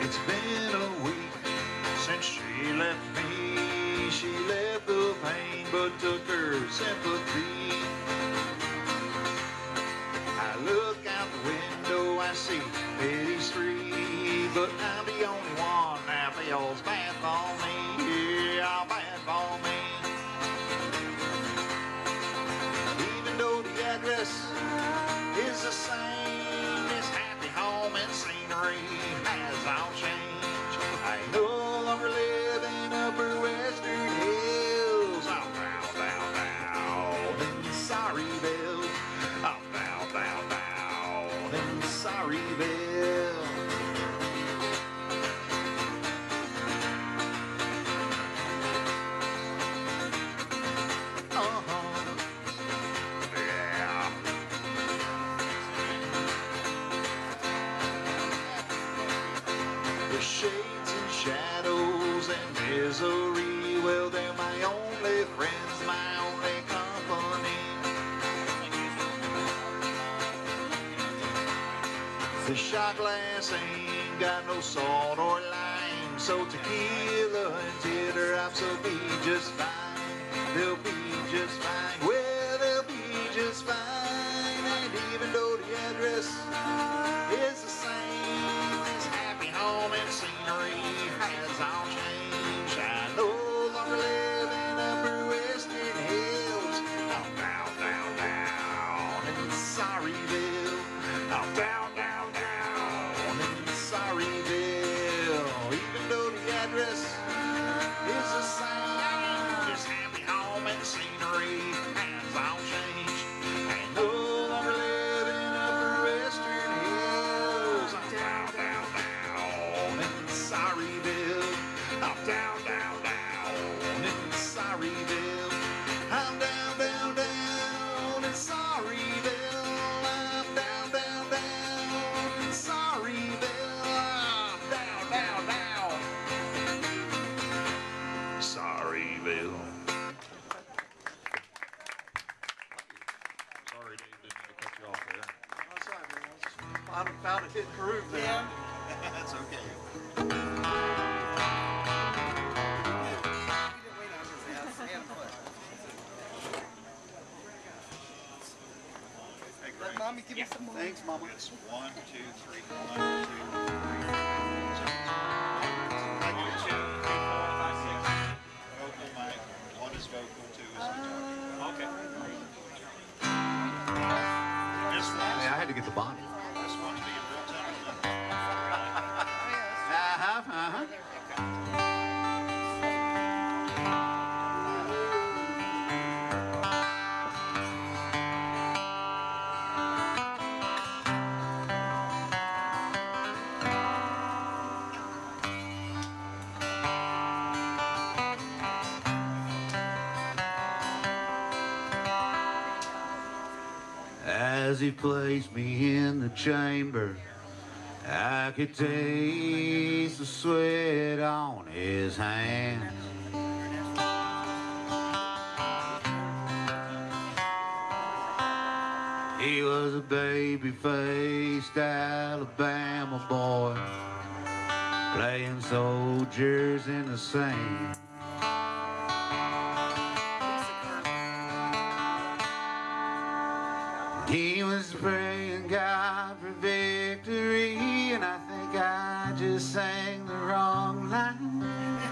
It's been a week since she left me. She left the pain but took her sympathy. I look out the window, I see Betty Street, but I'm the only one that feels bad for me. Yeah, bad for me. Even though the address is the same, this happy home and scenery has all changed. I no longer live in Upper Western Hills. Oh, down, down, down in Sorryville. Oh, down, down, down in Sorryville. The shades and shadows and misery, well, they're my only friends, my only company. The shot glass ain't got no salt or lime, so tequila and teardrops will be just fine. They'll be just fine. Well, they'll be just fine. And even though the address is the same, this happy home and scenery has all changed. I no longer live in Upper Western Hills. Oh, down, down, down in Sorryville. Oh, down, down, down in Sorryville. Even though the address is the same, this happy home and scenery has all changed. I no longer live in Upper Western Hills. I'm down, down, down in Sorryville. I'm down, down, down in Sorryville. I'm down, down, down in Sorryville. I'm down, down, down in Sorryville. I'm down, down, down. Sorryville. Sorry, Dave, didn't mean to cut you off there. Oh, sorry, man. I just found a hit groove there. Yeah. That's okay. Hey, Let Greg. mommy give me some more. Thanks, Mama. It's 1, 2, 3, 1, 2, 3. I do 2, 3, 4, 5, 6. Vocal mic. 1 is vocal, 2 is guitar. Okay. This one's, I had to get the bonnet. this one's being real tender. As he placed me in the chamber, I could taste the sweat on his hands. He was a baby-faced Alabama boy, playing soldiers in the sand. He was praying God for victory, and I think I just sang the wrong line.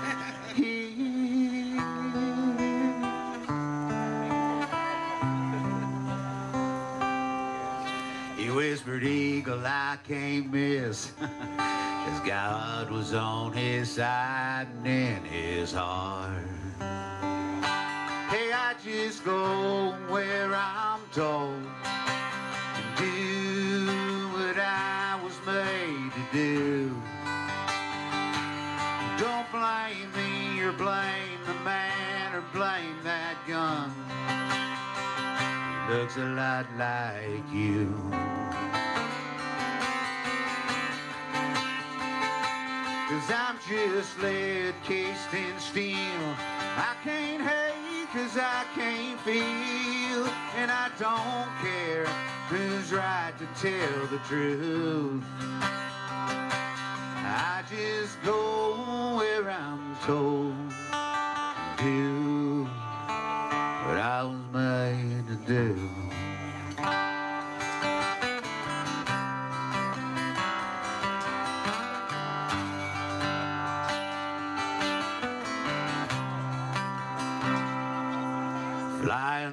He whispered, "Eagle, I can't miss," 'cause God was on his side and in his heart. Hey, I just go where I'm told and do what I was made to do. Don't blame me or blame the man or blame that gun. He looks a lot like you. Cause I'm just lead cased in steel. I can't hate cause I can't feel. And I don't care who's right to tell the truth. I just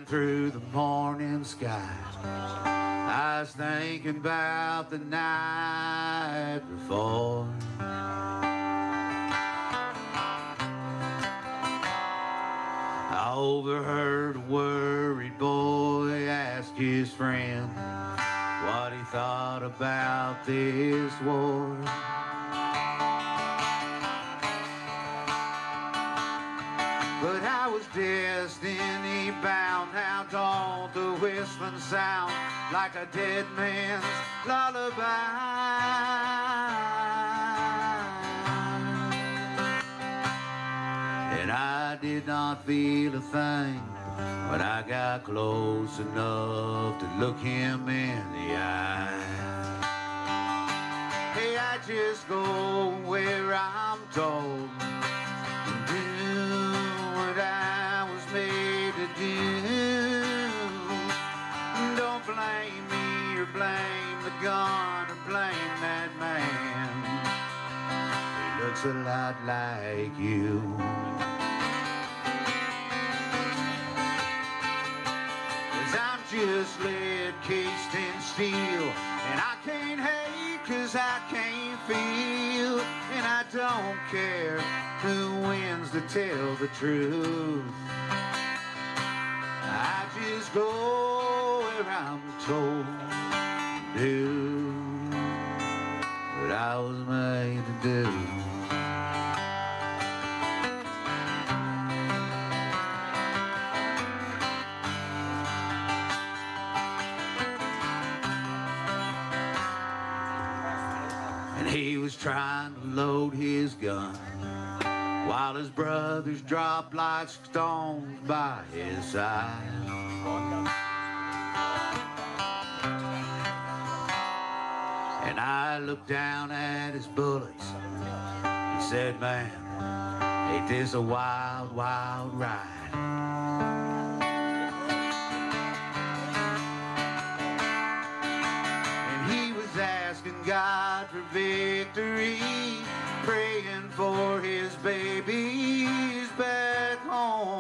Flying through the morning sky, I was thinking about the night before. I overheard a worried boy ask his friend what he thought about this war. But I was destiny bound. Now don't the whistling sound like a dead man's lullaby? And I did not feel a thing when I got close enough to look him in the eye. Hey, I just go where I'm told, what I was made to do. Don't blame me or blame the gun or blame that man. He looks a lot like you. 'Cause I'm just lead cased in steel, and I can't hate 'cause I can't feel, and I don't care who wins to tell the truth. I just go where I'm told to do what I was made to do. And he was trying to load his gun while his brothers dropped like stones by his side. And I looked down at his bullets and said, man, ain't this a wild, wild ride? And he was asking God for victory, praying for his babies back home.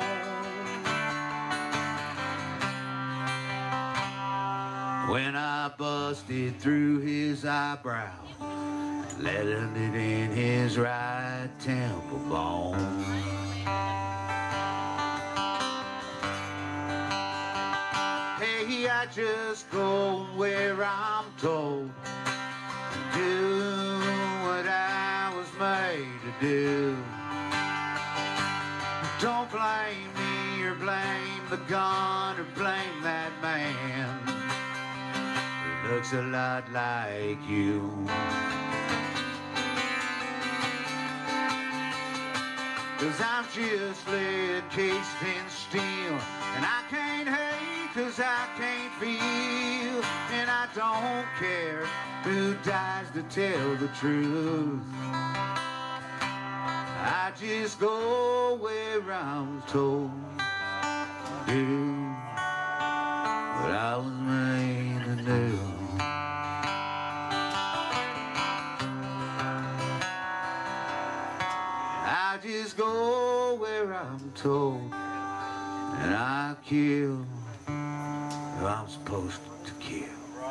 When I busted through his eyebrow, letting it in his right temple bone. Hey, I just go where I'm told, do what I was made to do. Don't blame me or blame the gun or blame that man. He looks a lot like you. 'Cause I'm just lead cased in steel, and I can't hate 'cause I can't feel, and I don't care who dies to tell the truth. I just go where I'm told to do what I was made to do. I just go where I'm told, and I kill who I'm supposed to kill.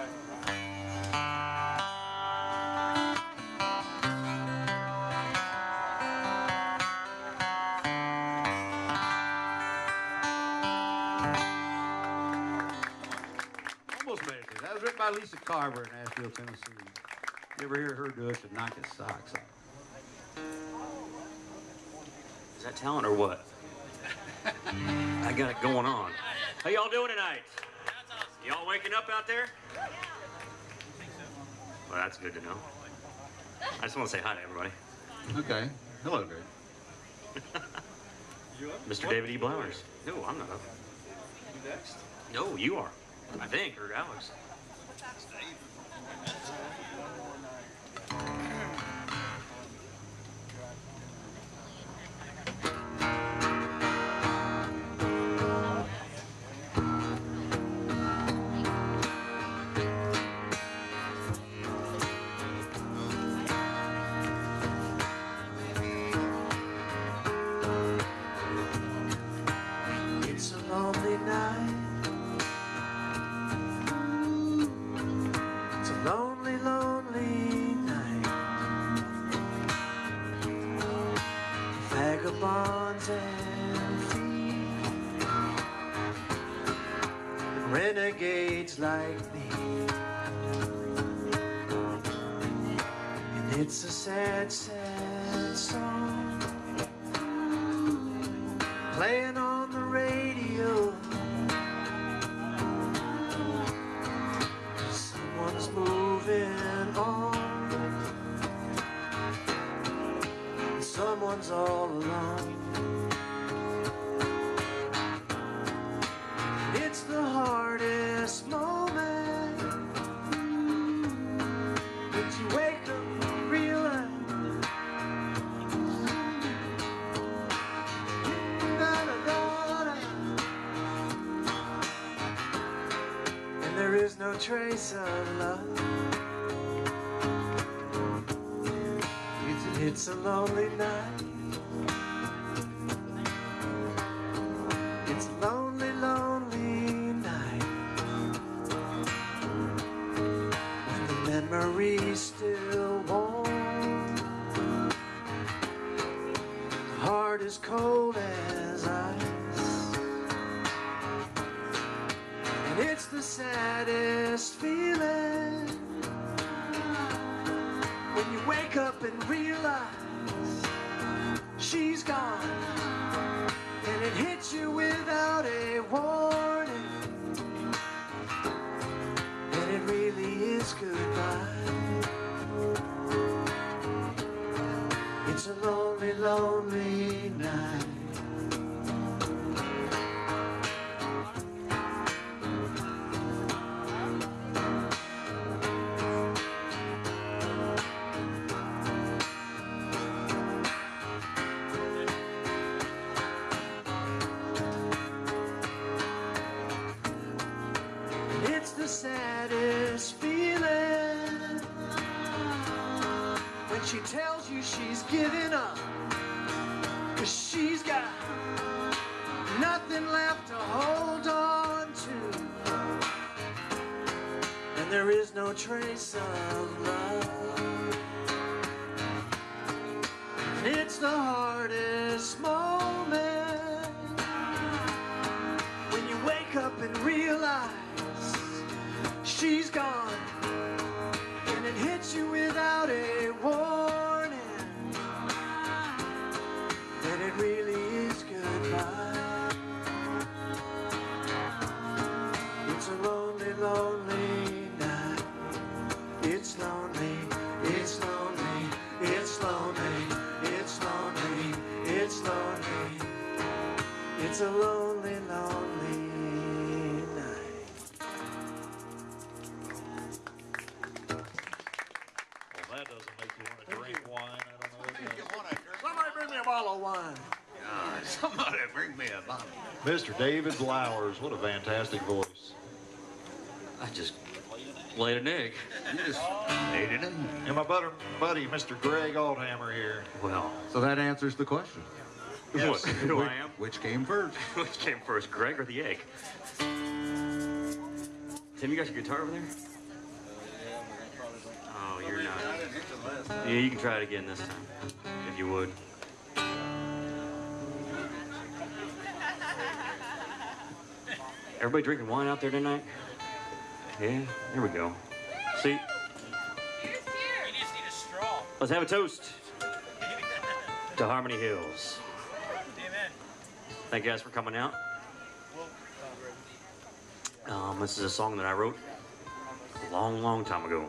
Almost made it. That was written by Lisa Carver in Nashville, Tennessee. You ever hear her do it to knock his socks off? Is that talent or what? I got it going on. How y'all doing tonight? Y'all waking up out there? Well, that's good to know. I just want to say hi to everybody. Okay. Hello, Dave. Mr. David E. Blowers. No, I'm not up. You next? No, you are. I think, or Alex. It's a lonely night age like me. And it's a sad, sad song playing on the radio. Someone's moving on, someone's all alone. It's the hardest moment that you wake up and realize and there is no trace of love. It's a lonely night. It's a lonely, lonely night. When the memory's still warm, the heart is cold as ice, and it's the saddest feeling when you wake up and realize she's gone, and it hits you without a warning, and it really is goodbye. It's a lonely, lonely night. It's the saddest feeling when she tells you she's giving up, 'cause she's got nothing left to hold on to, and there is no trace of love. And it's the hardest moment when you wake up and realize she's gone, and it hits you without a warning, that it really is goodbye. It's a lonely, lonely night. It's lonely, it's lonely, it's lonely, it's lonely, it's lonely. It's a lonely, lonely night. That doesn't make you want to drink wine. I don't know what does. Somebody bring me a bottle of wine. God, somebody bring me a bottle. Mr. David Blowers, what a fantastic voice. I just laid an egg. You just ate it in. And my buddy, Mr. Greg Althammer here. Well, So that answers the question. what, who I am? Which came first? Which came first, Greg or the egg? Tim, you got your guitar over there? Oh, you're not. Yeah, you can try it again this time, if you would. Everybody drinking wine out there tonight? Yeah, here we go. See? You just need a straw. Let's have a toast to Harmony Hills. Amen. Thank you guys for coming out. This is a song that I wrote a long, long time ago.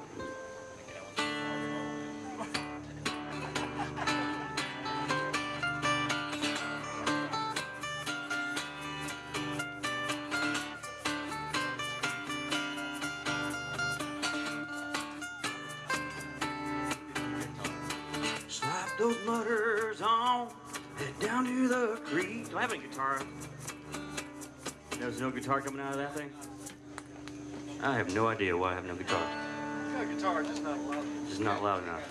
Slap those mutters on, head down to the creek. Do I have a guitar? There's no guitar coming out of that thing? I have no idea why I have no guitar. Got a guitar, just not loud. Just not loud enough.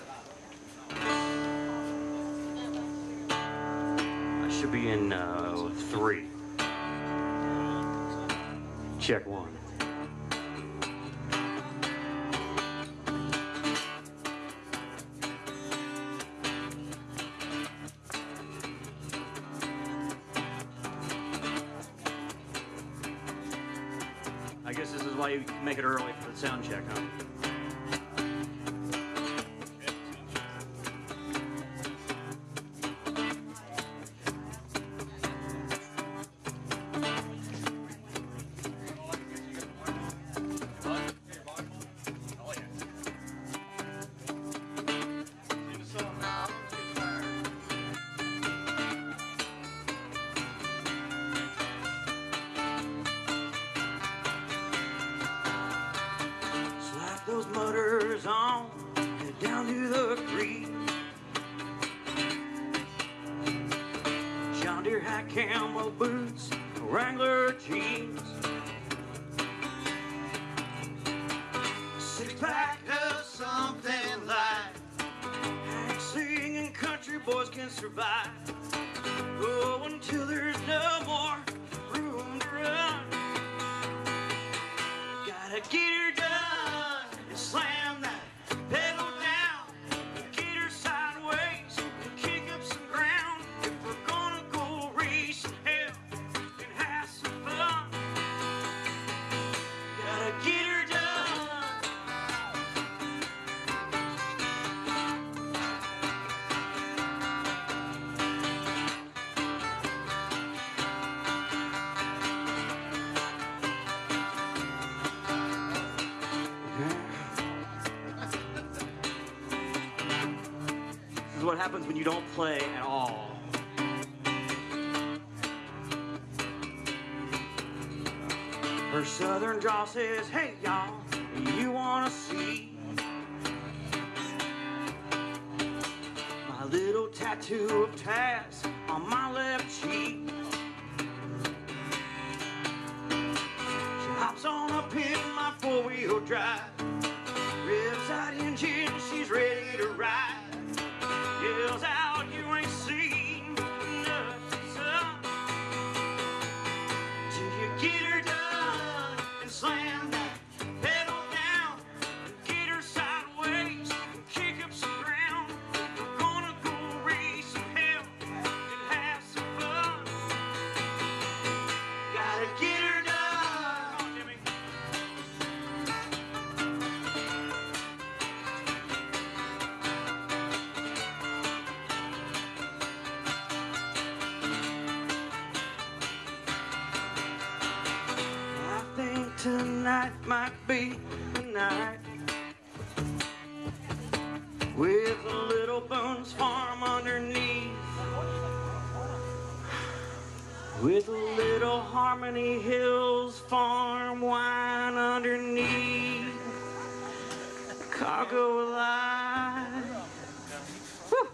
I should be in 3. Check 1. I guess this is why why you make it early for the sound check, huh? Those mutters on, head down to the creek. John Deere hat, camo boots, Wrangler jeans. 6-pack of something light. Hank singing country boys can survive. Oh, until there's no more room to run. Gotta get her done. Slam that pedal down and get her sideways and kick up some ground. If we're gonna go racing hell and have some fun, gotta get her done. What happens when you don't play at all. Her southern drawl says, hey y'all, you wanna see my little tattoo of Taz on my left cheek? She hops on up in my 4-wheel drive, revs that engine, she's ready to ride. Yells out, you ain't seen nothing, son, till you get her done and slam that pedal down and get her sideways and kick up some ground. We're gonna go race some hell and have some fun. Gotta get her done. Come on, Jimmy. Tonight might be the night with a little Boone's Farm underneath, with a little Harmony Hills farm wine underneath, cargo life. Woo.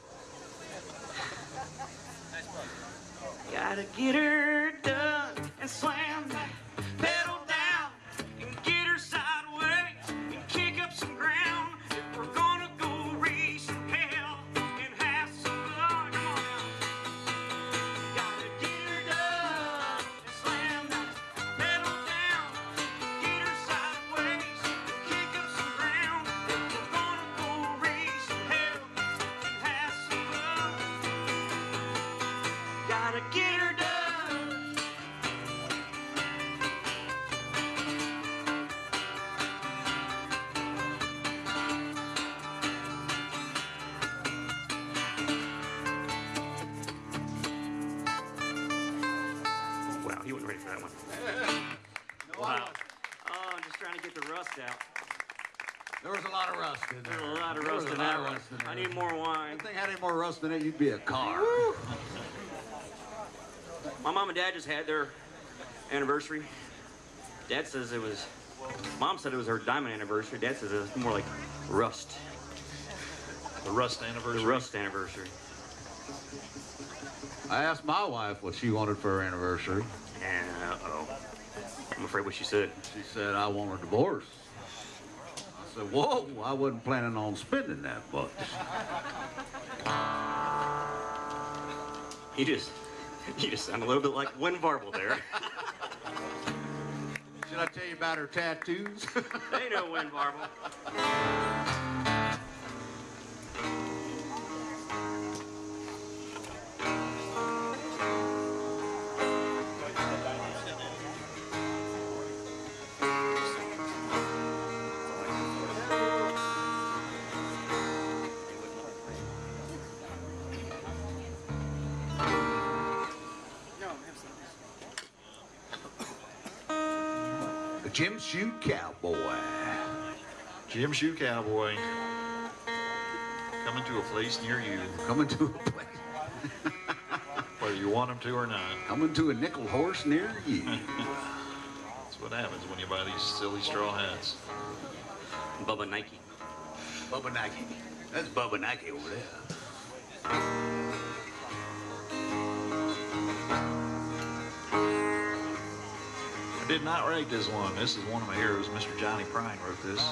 Gotta get her done and slam that pedal down and get her sideways and kick up some ground. If we're gonna go racing hell and have some fun, come on now. Gotta get her done and slam that pedal down, get her sideways and kick up some ground. If we're gonna go racing hell and have some fun, gotta get her done. Wow, you weren't ready for that one. Wow. Oh, I'm just trying to get the rust out. There was a lot of rust in there. There's a lot of There rust was in a lot that of one. rust in I there. need more wine. If that thing had any more rust in it, you'd be a car. My mom and dad just had their anniversary. Dad says it was, Mom said it was her diamond anniversary. Dad says it's more like rust. The Rust anniversary. The rust anniversary. I asked my wife what she wanted for her anniversary. And, uh-oh. I'm afraid what she said. She said, I want a divorce. I said, whoa, I wasn't planning on spending that much. You just sound a little bit like Win Varble there. Should I tell you about her tattoos? They know Win Varble. Jim Shoe Cowboy. Jim Shoe Cowboy. Coming to a place near you, Coming to a place. whether you want him to or not. Coming to a nickel horse near you. That's what happens when you buy these silly straw hats. Bubba Nike. Bubba Nike. That's Bubba Nike over there. I did not write this one. This is one of my heroes. Mr. Johnny Prine wrote this.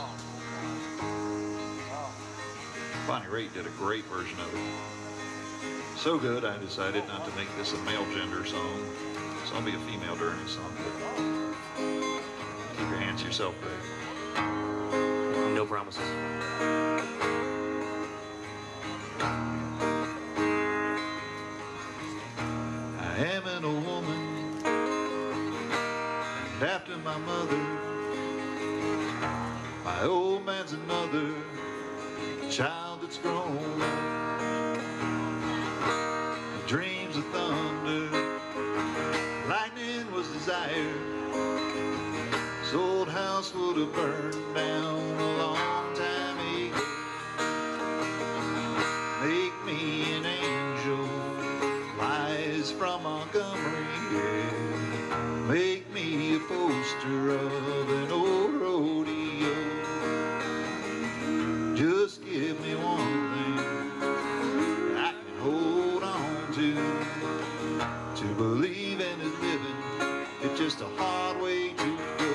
Bonnie Raitt did a great version of it. So good, I decided not to make this a male gender song. So I'll be a female during the song. But keep your hands to yourself, Greg. No promises. I am an old woman, and after my mother, my old man's another child that's grown. The dreams of thunder, lightning was desired. This old house would have burned down a long time ago. Make me an angel, flies from Montgomery, yeah. Make me a poster of an old rodeo. Just give me one thing I can hold on to believe in is living. It's just a hard way to go.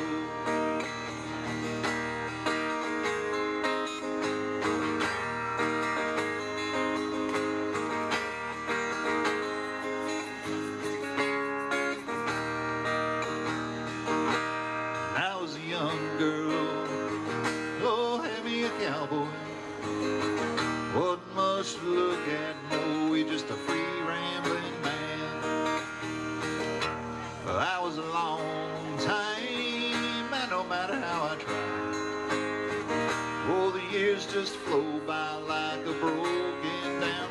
I was a young girl, oh, had me a cowboy. Wasn't much to look at, no, we just a free rambling man. Well, I was a long time, and no matter how I tried, oh, the years just flow by like a broken down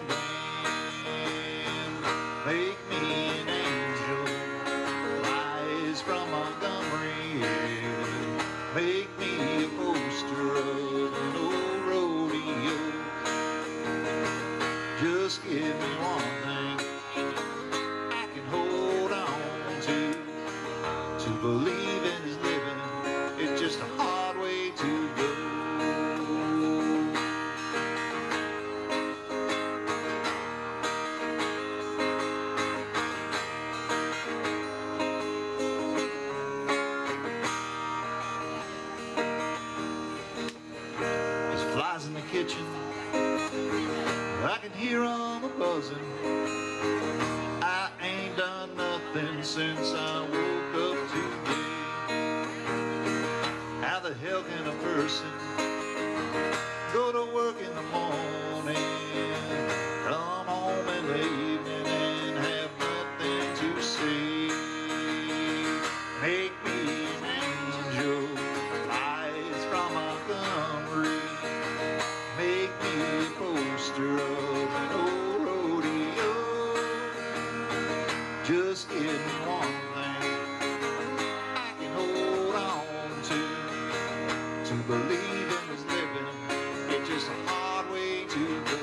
band. Make me an angel, flies from Montgomery, yeah. Make me a poster of an old rodeo. Just give me one thing I can hold on to believe in is living. It's just a hard way to go. There's flies in the kitchen, I can hear 'em a-buzzing. I ain't done nothing since I woke up today. How the hell can a person go to work in the morning, come home in the evening and have nothing to say? Make me an angel, flies from Montgomery. Make me a poster of an old rodeo. Just give me one thing I can hold on to believe in is living. It's just a hard way to go.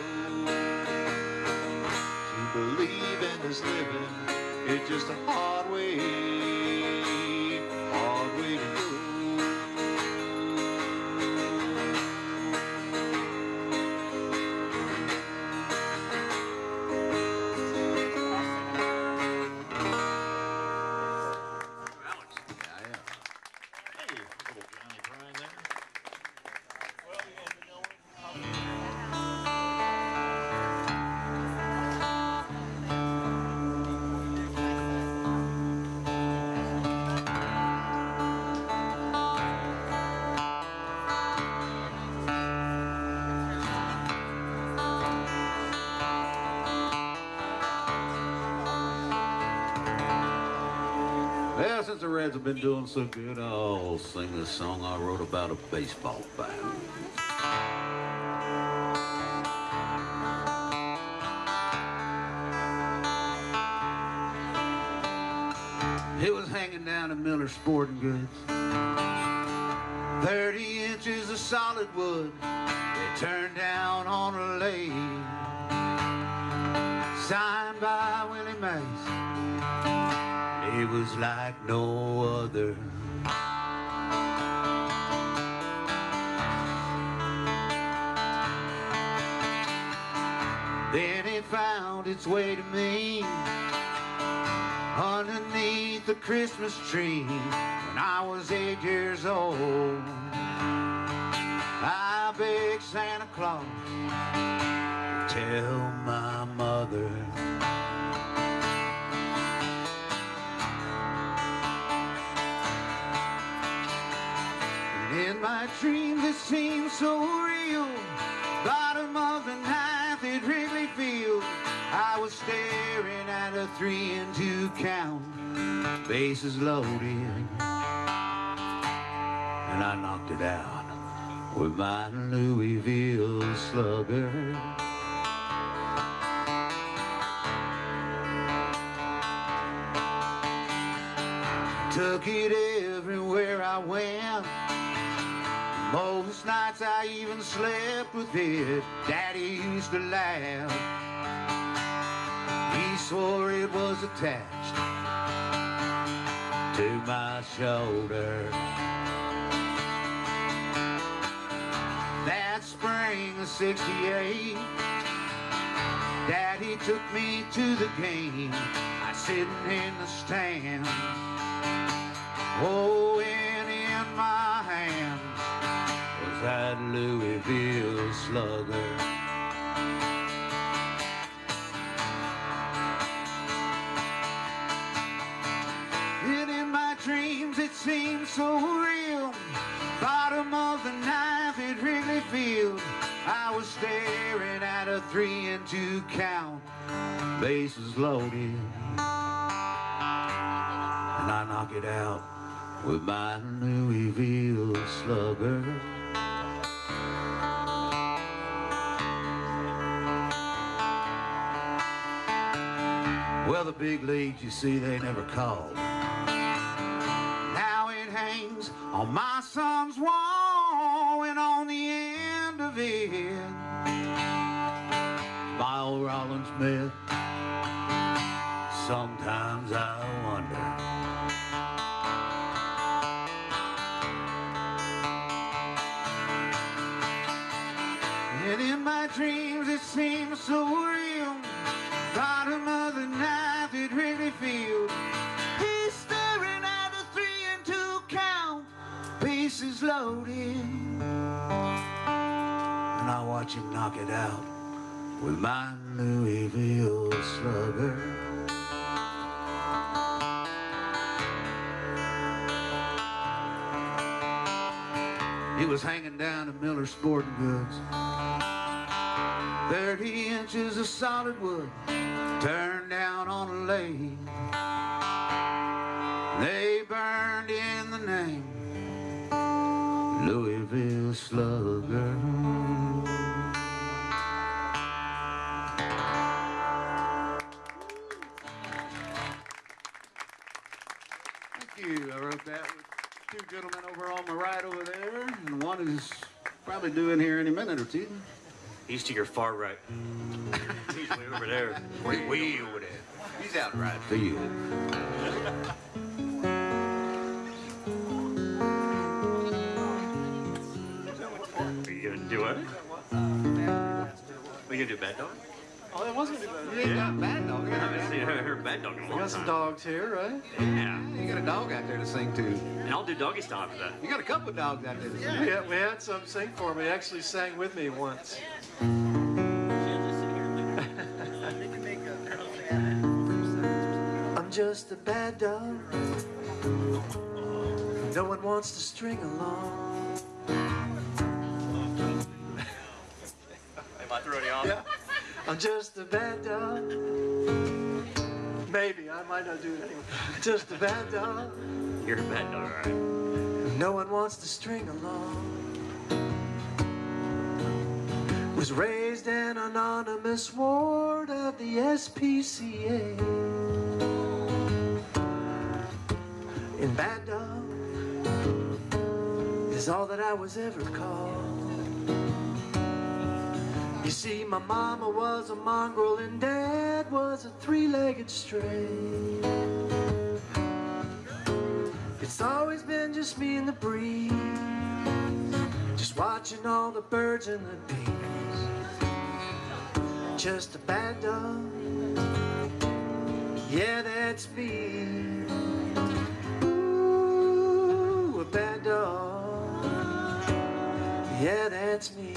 To believe in is living. It's just a hard way to go. Hey, little Johnny Prine there. Well, since the Reds have been doing so good, I'll sing this song I wrote about a baseball bat. It was hanging down at Miller's Sporting Goods. 30 inches of solid wood they turned down on a lathe, signed by Willie Mays. It was like no other. Then it found its way to me underneath the Christmas tree when I was 8 years old. I begged Santa Claus to tell my mother. And in my dreams it seemed so real. Bottom of the ninth at Wrigley Field, I was staring at a 3-2 count, bases loaded, and I knocked it out with my Louisville Slugger. Took it everywhere I went. Most nights I even slept with it. Daddy used to laugh. He swore it was attached to my shoulder. That spring of '68, Daddy took me to the game. I sitting in the stand. Oh, and in my hand was that Louisville Slugger. And in my dreams it seemed so real. Bottom of the ninth at Wrigley Field, I was staring at a 3-2 count, bases loaded, and I knock it out with my Louisville Slugger. Well, the big leagues, you see, they never called. Now it hangs on my son's wall, and on the end of it, my old Rollins Smith. Sometimes I wonder. And in my dreams it seems so real. Bottom of the ninth at Wrigley Field, he's staring at a 3-2 count, bases loaded, and I watch him knock it out with my Louisville Slugger. He was hanging down at Miller Sporting Goods. 30 inches of solid wood turned down on a lathe. They burned in the name Louisville Slugger. Thank you. I wrote that with two gentlemen over on my right over there, and one is probably due in here any minute or two. He's to your far right. He's way over there. Way over there. He's out right field. Are you gonna do it? Are you gonna do Bad Dog? Oh, that wasn't too bad. You ain't got Bad Dog. I haven't seen her Bad Dog in a We long got some time. dogs here, right? Yeah. You got a dog out there to sing to. And I'll do doggy style after that. You got a couple of dogs out there to sing. Yeah, we had some sing for me. Actually sang with me once. I'm just a bad dog. No one wants to string along. Am I throwing you off? Yeah. I'm just a bad dog. Maybe, I might not do it anyway. Just a bad dog. You're a bad dog, all right. No one wants to string along. Was raised an anonymous ward of the SPCA. In Bad Dog, is all that I was ever called. You see, my mama was a mongrel and dad was a three-legged stray. It's always been just me and the breeze, just watching all the birds and the bees. Just a bad dog, yeah, that's me. Ooh, a bad dog, yeah, that's me.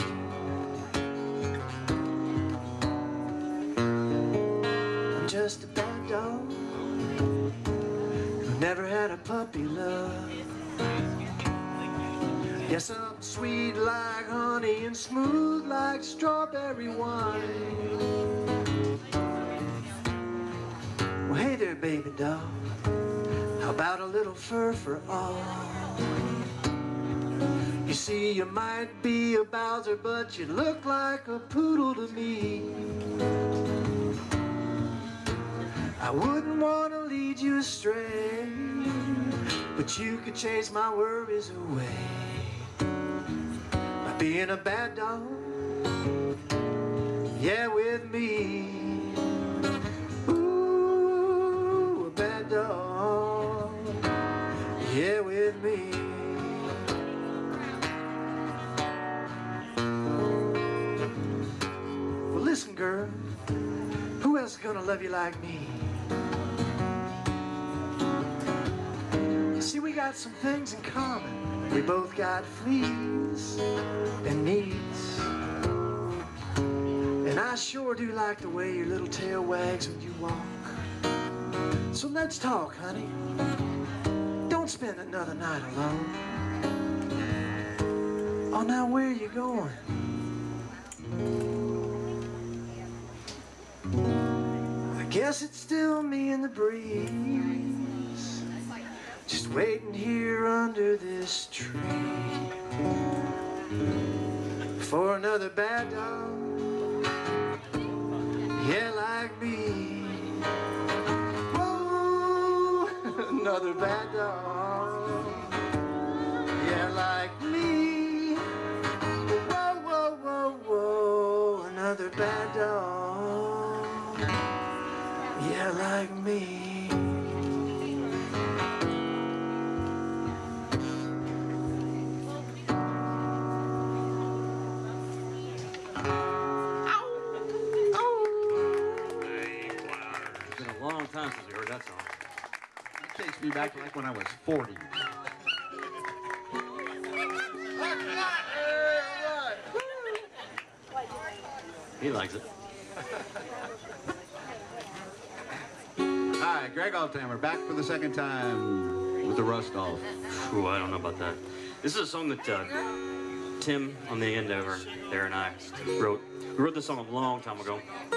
I'm just a bad dog who never had a puppy love. Yes, I'm sweet like honey and smooth like strawberry wine. Well, hey there, baby doll, how about a little fur for all? You see, you might be a Bowser, but you look like a poodle to me. I wouldn't want to lead you astray, but you could chase my worries away by being a bad dog, yeah, with me. Ooh, a bad dog, yeah, with me. Well, listen, girl, who else is gonna love you like me? See, we got some things in common. We both got fleas and needs, and I sure do like the way your little tail wags when you walk. So let's talk, honey. Don't spend another night alone. Oh, now where are you going? I guess it's still me and the breeze, just waiting here under this tree for another bad dog, yeah, like me. Whoa, another bad dog, yeah, like me. Whoa, whoa, whoa, whoa, another bad dog, yeah, like me. Long time since we heard that song. It takes me back to like when I was 40. He likes it. Hi, Greg Altimer, back for the second time with the Rust Off. Ooh, I don't know about that. This is a song that Tim on the end over there and I wrote. We wrote this song a long time ago.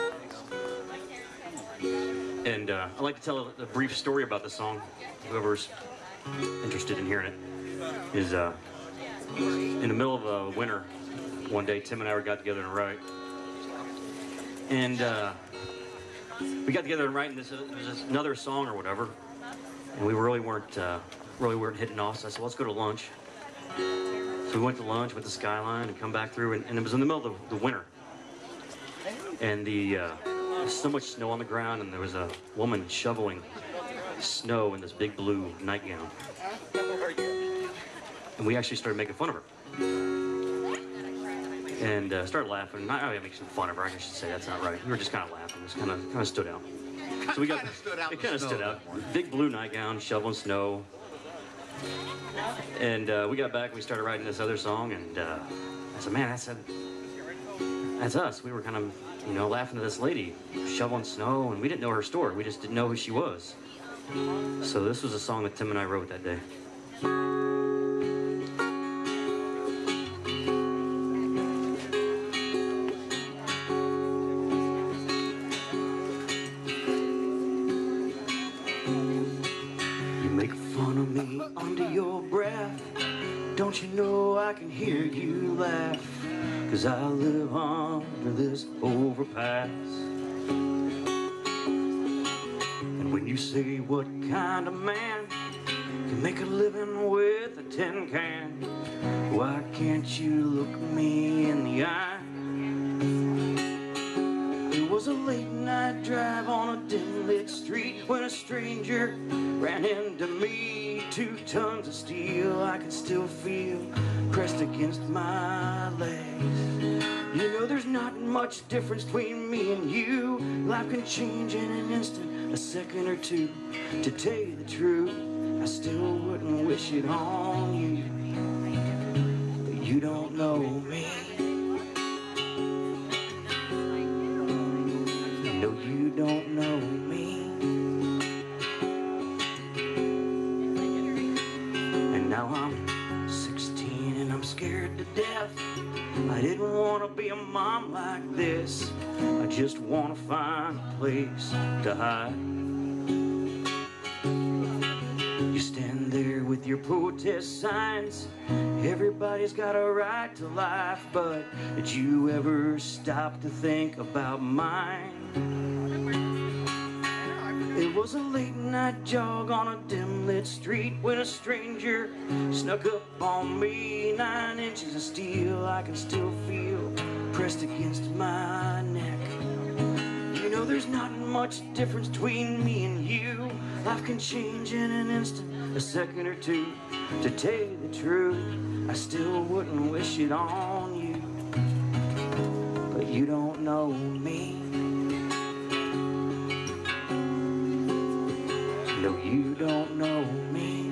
And I'd like to tell a brief story about the song. Whoever's interested in hearing it is in the middle of winter. One day, Tim and I got together and write. And we got together and write, and there was another song or whatever. And we really weren't hitting off. So I said, let's go to lunch. So we went to lunch with the Skyline and come back through, and it was in the middle of the winter. And there's so much snow on the ground, and there was a woman shoveling snow in this big blue nightgown. And we actually started making fun of her. And started laughing. Not really making fun of her, I should say, that's not right. We were just kind of laughing, just kind of stood out. So we got, it kind of stood out. Big blue nightgown, shoveling snow. And we got back and we started writing this other song, and I said, man, that's us. We were kind of, you know, laughing at this lady shoveling snow, and we didn't know her story. We just didn't know who she was. So this was a song that Tim and I wrote that day. You make fun of me under your breath. Don't you know I can hear you laugh? 'Cause I live under this overpass. And when you say what kind of man can make a living with a tin can, Why can't you look me in the eye? It was a late night drive on a dim lit street when a stranger ran into me. 2 tons of steel I could still feel pressed against my legs. You know there's not much difference between me and you. Life can change in an instant, a second or two. To tell you the truth, I still wouldn't wish it on you. But you don't know me. No, you don't know me. And now I'm 16 and I'm scared to death. I didn't want to be a mom like this. I just want to find a place to hide. You stand there with your protest signs. Everybody's got a right to life, but did you ever stop to think about mine? It was a late night jog on a dim lit street when a stranger snuck up on me. 9 inches of steel I can still feel pressed against my neck. You know there's not much difference between me and you. Life can change in an instant, a second or two. To tell you the truth, I still wouldn't wish it on you. But you don't know me. No, you don't know me.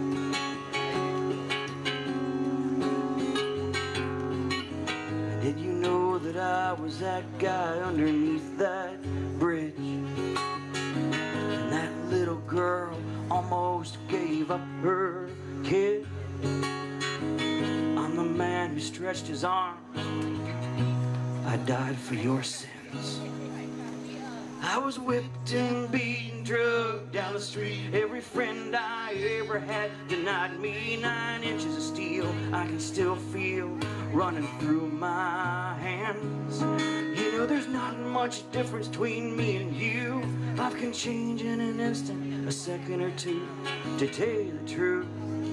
And did you know that I was that guy underneath that bridge? And that little girl almost gave up her kid. I'm the man who stretched his arm. I died for your sins. I was whipped and beaten, drugged down the street. Every friend I ever had denied me. 9 inches of steel I can still feel running through my hands. You know there's not much difference between me and you. Life can change in an instant, a second or two. To tell you the truth,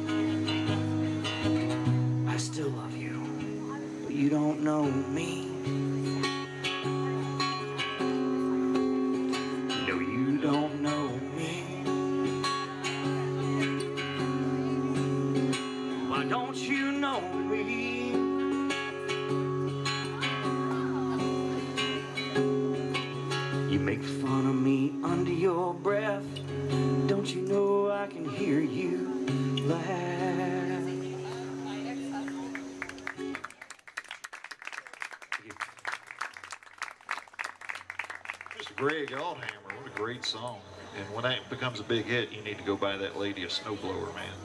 I still love you, but you don't know me. No, you don't know me. Why don't you know me? You make fun of me under your breath. Don't you know I can hear you laugh? Mr. Greg Althammer, what a great song. And when that becomes a big hit, you need to go buy that lady a snowblower, man.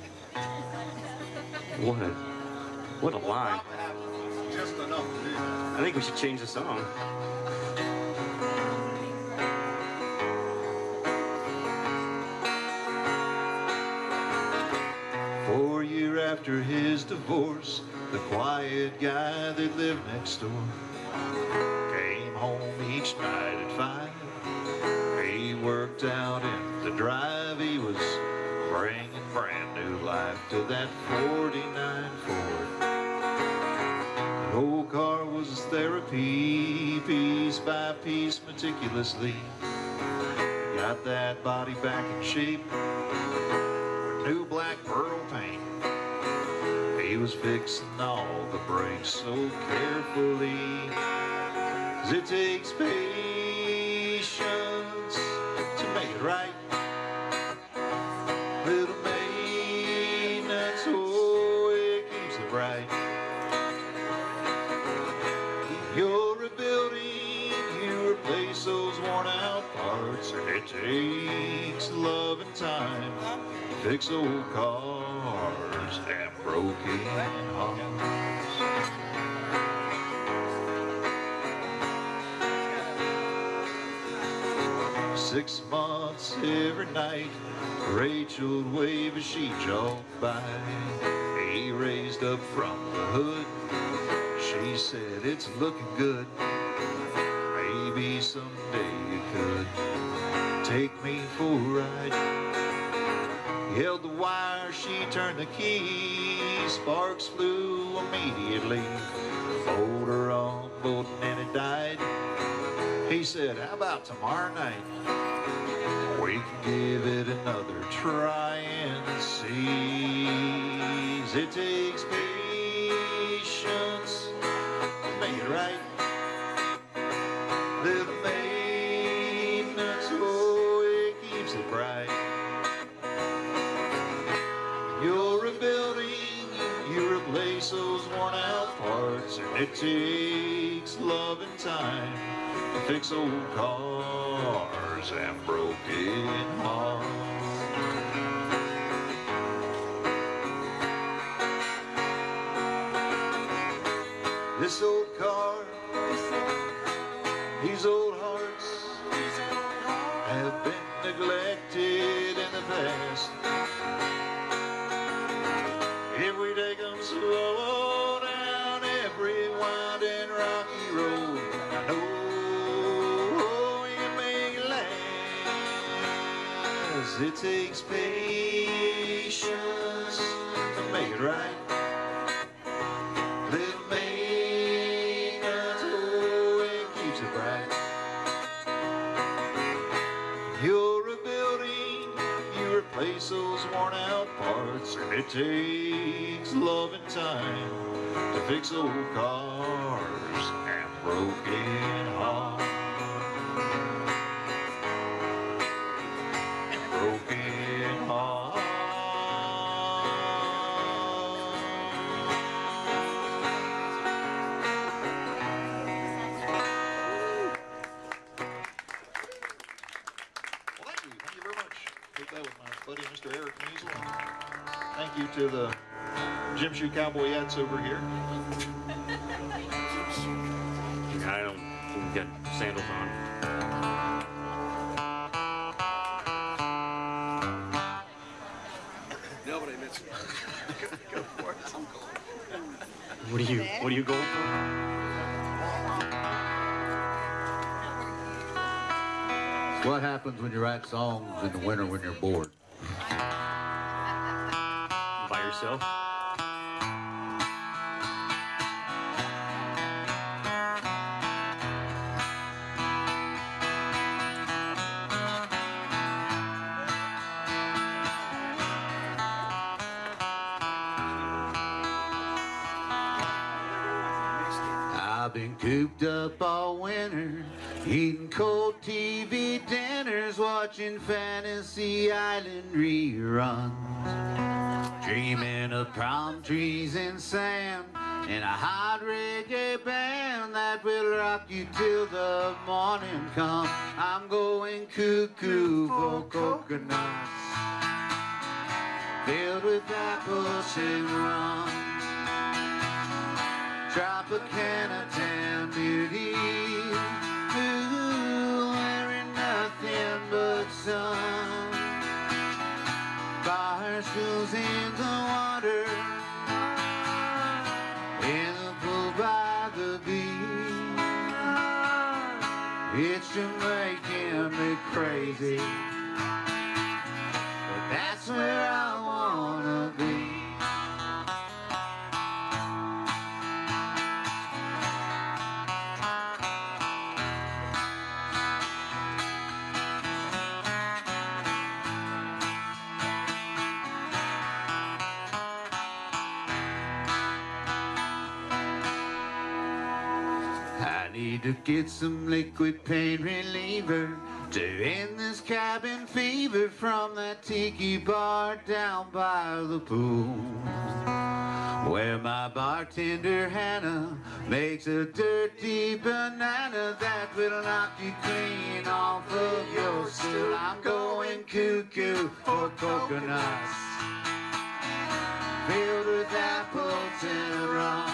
What a line. Just enough to do that. I think we should change the song. 4 years after his divorce, the quiet guy that lived next door came home each night at 5. He worked out in the drive. He was bringing brand new life to that 49 Ford. The old car was his therapy, piece by piece, meticulously. Got that body back in shape with new black pearl paint. He was fixing all the brakes so carefully, 'cause it takes patience to make it right. Little maintenance, oh, it keeps it bright. You're rebuilding, you replace those worn out parts, and it takes love and time to fix old cars and broken hearts. 6 months every night, Rachel'd wave as she jogged by. He raised up from the hood. She said, "It's looking good. Maybe someday you could take me for a ride." He held the wire, she turned the key. Sparks flew immediately. Motor on boat and it died. He said, how about tomorrow night? We can give it another try and see. It takes patience to make it right. Little maintenance, oh, it keeps it bright. You're rebuilding, you replace those worn out parts, and it takes love and time to fix old cars and broken hearts. This old car, these old hearts have been neglected in the past. If we take them slow down every winding rocky road, I know we can make it last. It takes patience to make it right. Little maintenance, oh, it keeps it bright. You're rebuilding, you replace those worn out parts, and it takes love and time to fix old cars and broken hearts. Broken hearts. Well, thank you very much. Did that with my buddy Mr. Eric Measle. Thank you to the Gym Shoe Cowboyettes over here. I don't even get sandals on. Nobody mentioned it. Go for it. I'm going. What are you going for? What happens when you write songs in the winter when you're bored? By yourself? I've been cooped up all winter, eating cold TV dinners, watching Fantasy Island reruns, dreaming of palm trees and sand, and a hot reggae band that will rock you till the morning comes. I'm going cuckoo for coconuts, filled with apples and rum. Tropicana town beauty, ooh, wearing nothing but sun. Bar stools in the water, in the pool by the beach. It's Jamaican me crazy, but that's where I wanna be. I need to get some liquid pain reliever to end this cabin fever from that tiki bar down by the pool, where my bartender Hannah makes a dirty banana that will knock you clean off of your stool. I'm going cuckoo for coconuts, filled with apples and rum.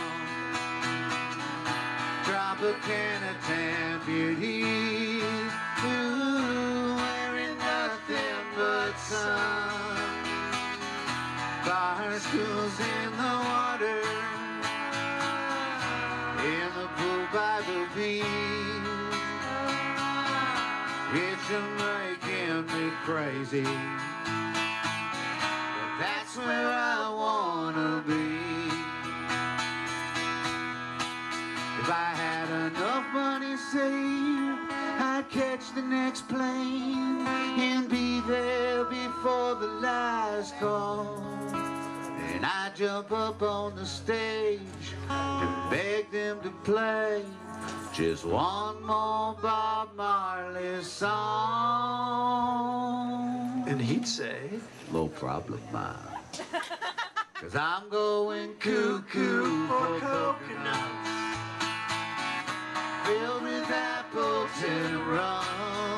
Tropicana tan beauties, ooh, wearing nothing but sun. Bar stools in the water, in the pool by the beach. It's making me crazy, but that's where I wanna be. catch the next plane and be there before the last call. And I jump up on the stage and beg them to play just one more Bob Marley song. And he'd say, no problem, Ma. 'Cause I'm going cuckoo for coconuts filled with apples and rum,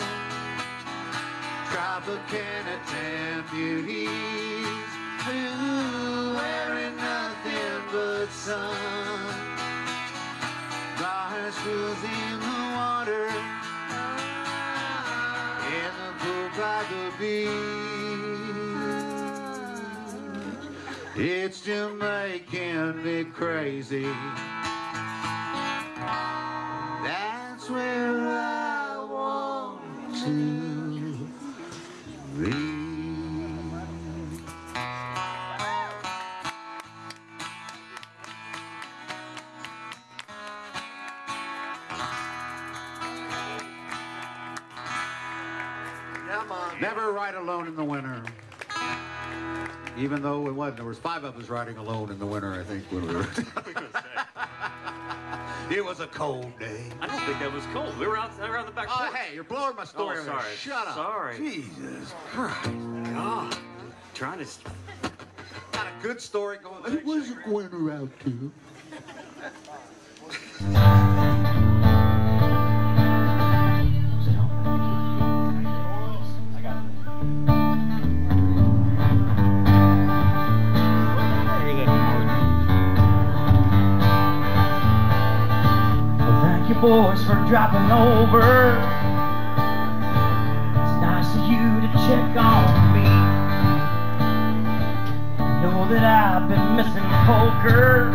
Tropicana tan beauties wearing nothing but sun, bar stools in the water, in the pool by the beach. It's Jamaican me crazy. That's where I want to be. come on. Never ride alone in the winter. Even though it wasn't, there was 5 of us riding alone in the winter, I think, when we were. It was a cold day. I don't think that was cold. We were out around the back Oh, porch. hey, you're blowing my story. Oh, sorry. Shut up. Sorry. Jesus Christ. God. Trying to... Got a good story going. It was a winter out too. Boys for dropping over. It's nice of you to check on me. I know that I've been missing poker,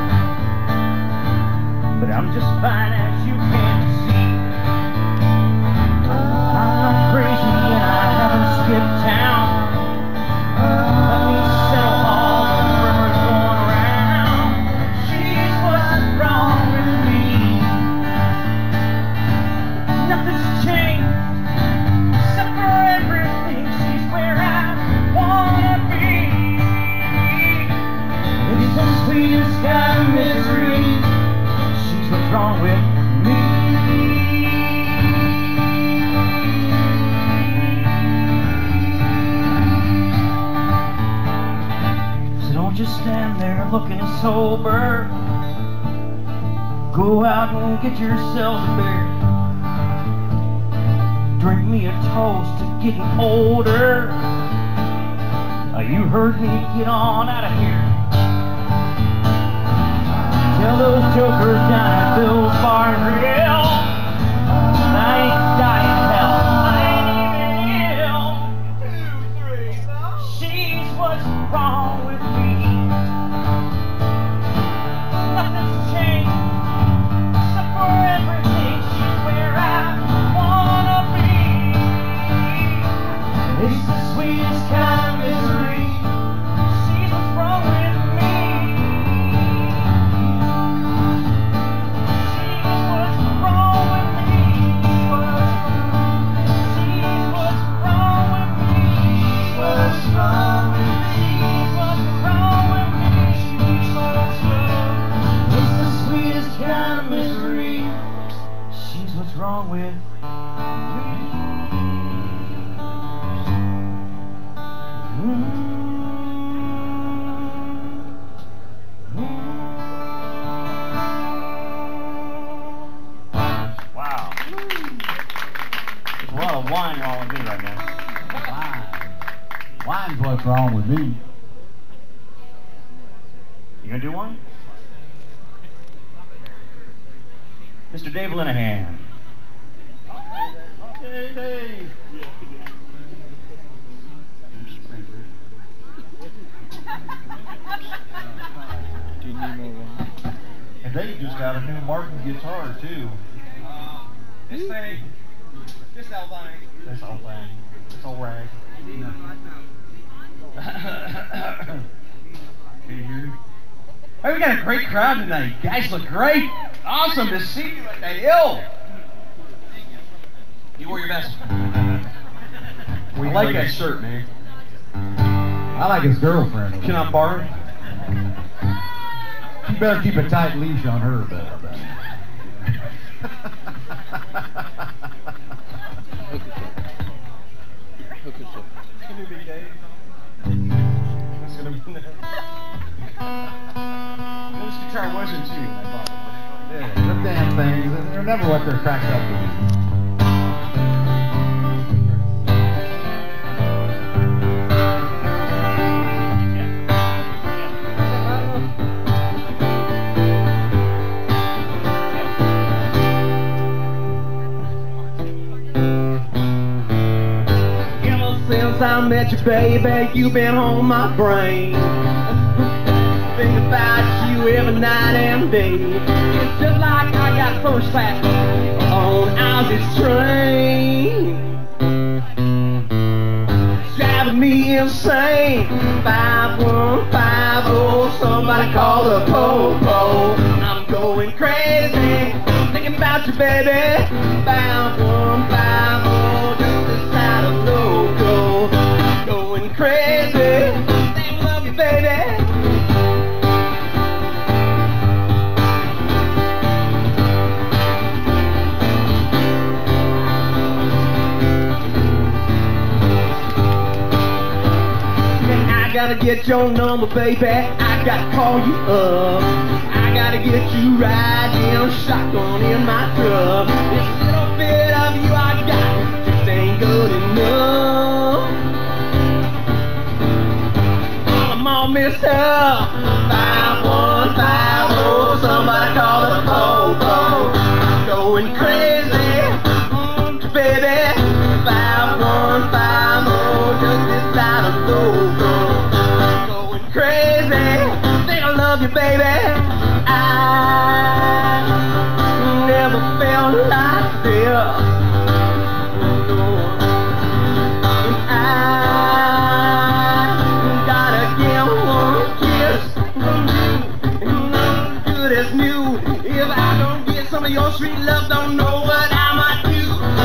but I'm just fine as you can see. I'm not crazy and I haven't skipped town. Let me settle all the rumors going around. She's what's wrong with me. Nothing's changed, except for everything. She's where I wanna be. It's the sweetest kind of misery. She's what's wrong with me. So don't just stand there looking sober. Go out and get yourself a beer. Drink me a toast to getting older. You heard me, get on out of here. Tell those jokers down at Bill's Bar and Grill, I ain't dying hell, I ain't even ill. 2, 3, she's what's wrong with me. Nothing's changed, except for everything. She's where I wanna be. It's the sweetest kind of misery. She's what's wrong with me. She's what's wrong with me. She's what's wrong with me. What's wrong with me? What's wrong with me? It's the sweetest kind of misery. She's what's wrong with me. Wow. There's a lot of wine wrong with me right now. Wine's what's wrong with me. You gonna do one? Mr. Dave Linehan. Hey, Dave. And Dave just got a new Martin guitar too. This thing. This old thing. This old thing. This old rag. Can you hear me? Hey, we got a great crowd tonight. You guys look great. Awesome to see you at the hill. You wore your best. I like that shirt, man. I like his girlfriend. Can I borrow? You better keep a tight leash on her, but. Give me Big Dave. That's gonna be nice. This guitar wasn't you. I bought it. Yeah, them damn things, they're never what they're cracked up to be. Since I met you, baby, you've been on my brain. Think about you every night and day. It's just like I got first class on Ozzy's train. It's driving me insane. 5150, somebody call the po-po. I'm going crazy, thinking about you, baby. 5150, just this side of loco. Going crazy, they love you, baby. I gotta get your number, baby. I gotta call you up. I gotta get you riding shotgun in my truck. This little bit of you I got just ain't good enough. I'm all messed up. 5150, somebody call the po-po. Going crazy, baby. 5150, just this side of loco. Going crazy, think I love you, baby. I never felt like this. And I gotta get one kiss from you, good as new. If I don't get some of your sweet love, don't know what I might do.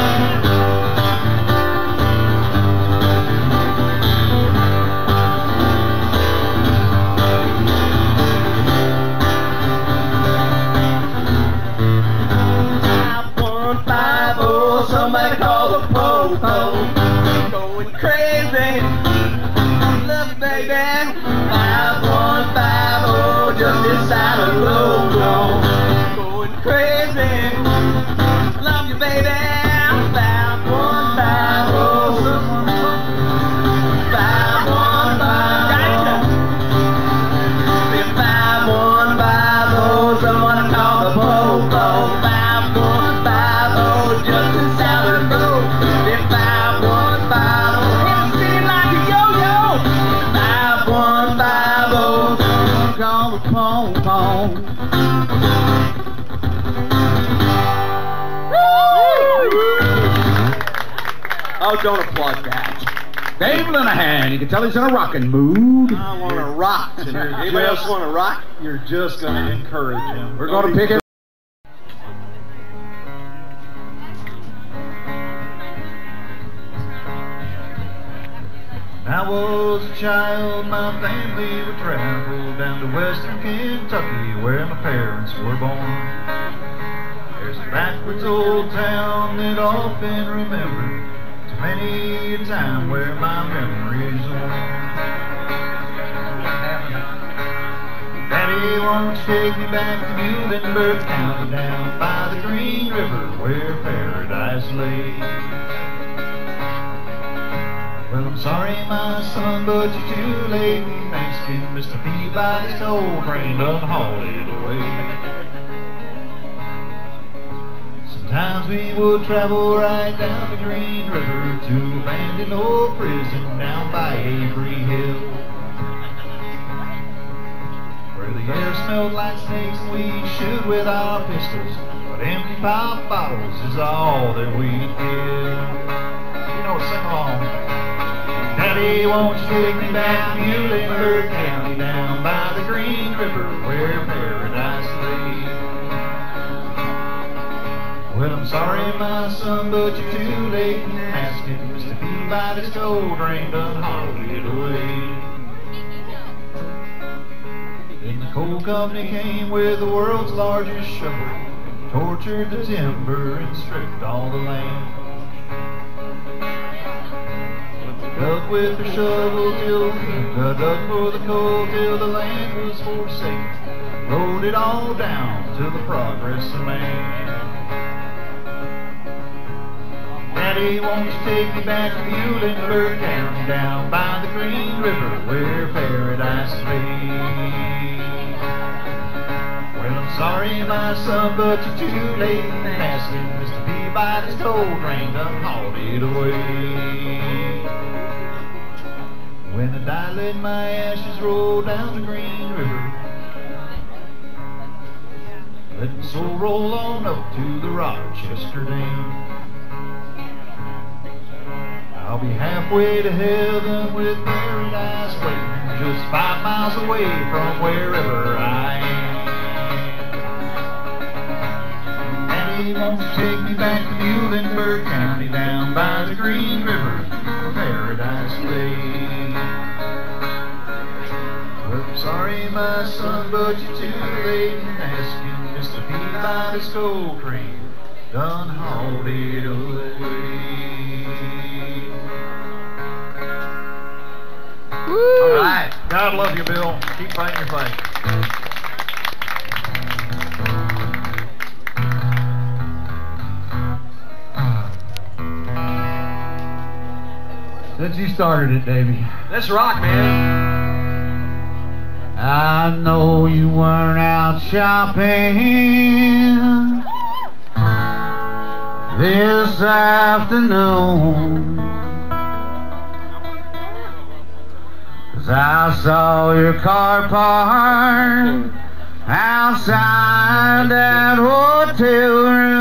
5150, somebody call the po-po. Going crazy, love you, baby. 5150, just this side of loco. Going crazy, love you, baby. 5150, 5150, someone call the po-po. 5150, just this side of loco. 5150, it seems like a yo-yo. 5150, call the po-po. Oh, don't applaud that. Dave Linehan, you can tell he's in a rocking mood. I want to rock. Anybody else want to rock? You're just going to encourage him. We're going to pick it. When I was a child, my family would travel down to western Kentucky, where my parents were born. There's a backwards old town that often remembered. Too many a time where my memories are. Daddy, won't you take me back to Muhlenberg County, down by the Green River, where paradise lay. Well, I'm sorry, my son, but you're too late. Mexican Mr. Peabody's coal train done hauled it away. Sometimes we would travel right down the Green River to an abandoned old prison down by Avery Hill, where the air smelled like snakes and we shoot with our pistols, but empty pop bottles is all that we kill. You know, sing along. Daddy, won't you take me back to Muhlenberg County, down by the Green River, where paradise lay. Well, I'm I'm sorry, my son, but you're too late in asking. Mr. Peabody's cold rain done hauled it away. Then the coal company came with the world's largest shovel, tortured the timber and stripped all the land. Dug with their shovel till dug for the coal till the land was forsaken. Rode it all down to the progress of man. Daddy, won't you take me back to Muhlenberg County, down by the Green River where paradise lay? Well, I'm sorry, my son, but you're too late in asking. Mr. Peabody's cold rain done hauled it away. When the die let my ashes roll down the Green River, let my soul roll on up to the Rochester Dam. I'll be halfway to heaven with paradise waiting, just 5 miles away from wherever I am. Daddy, won't you take me back to Muhlenberg County, down by the Green River where paradise lay? Well, I'm sorry, my son, but you're too late in asking. Mr. Peabody's coal train done hauled it away. All right. God love you, Bill. Keep fighting your fight. Since you started it, Davey. Let's rock, man. I know you weren't out shopping this afternoon, 'cause I saw your car parked outside that hotel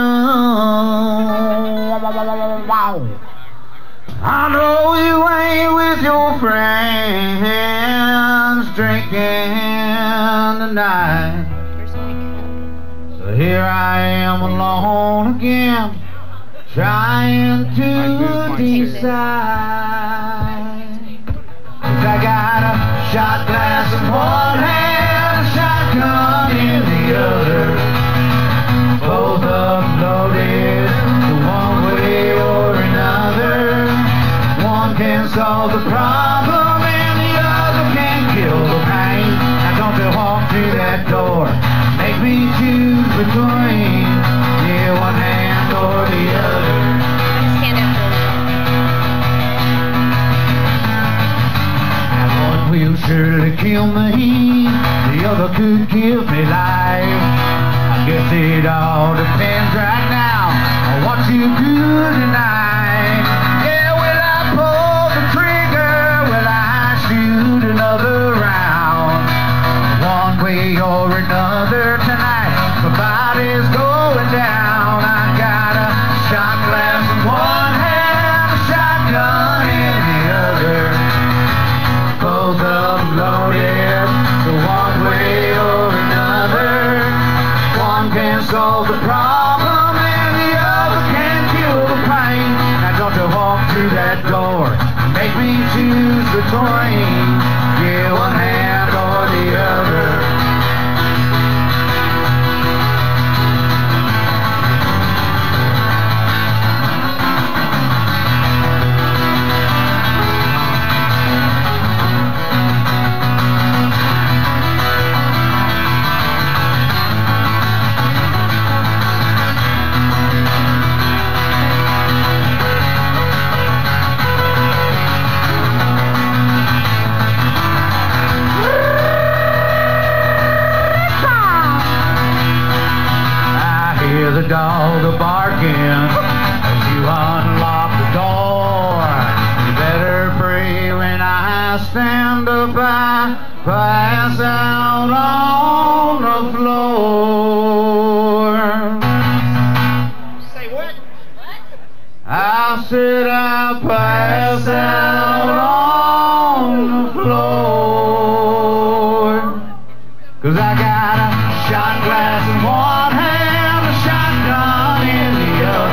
room. I know you ain't with your friends drinking tonight, so here I am alone again, trying to decide. 'Cause I got a shot glass in one hand, a shotgun in the other, both of them loaded, one way or another. One can solve the problem and the other can kill the pain. Now don't you walk through that door, make me choose between, yeah, one hand or the other. Stand up. Now one will surely kill me, the other could give me life. I guess it all depends right now on what you do tonight. Yeah, will I pull the trigger? Will I shoot another round? One way or another tonight, my body's going down. I got a shot glass in one hand, a shotgun in the other, both of them loaded, so one way or another. One can solve the problem and the other can kill the pain. Now don't you walk through that door, make me choose between, yeah, one hand or the other. The dog barking as you unlock the door. You better pray when I stand up, I pass out on the floor. Say what? I said I pass out on the floor, 'cause I got a shot glass in one hand, a shotgun in the other.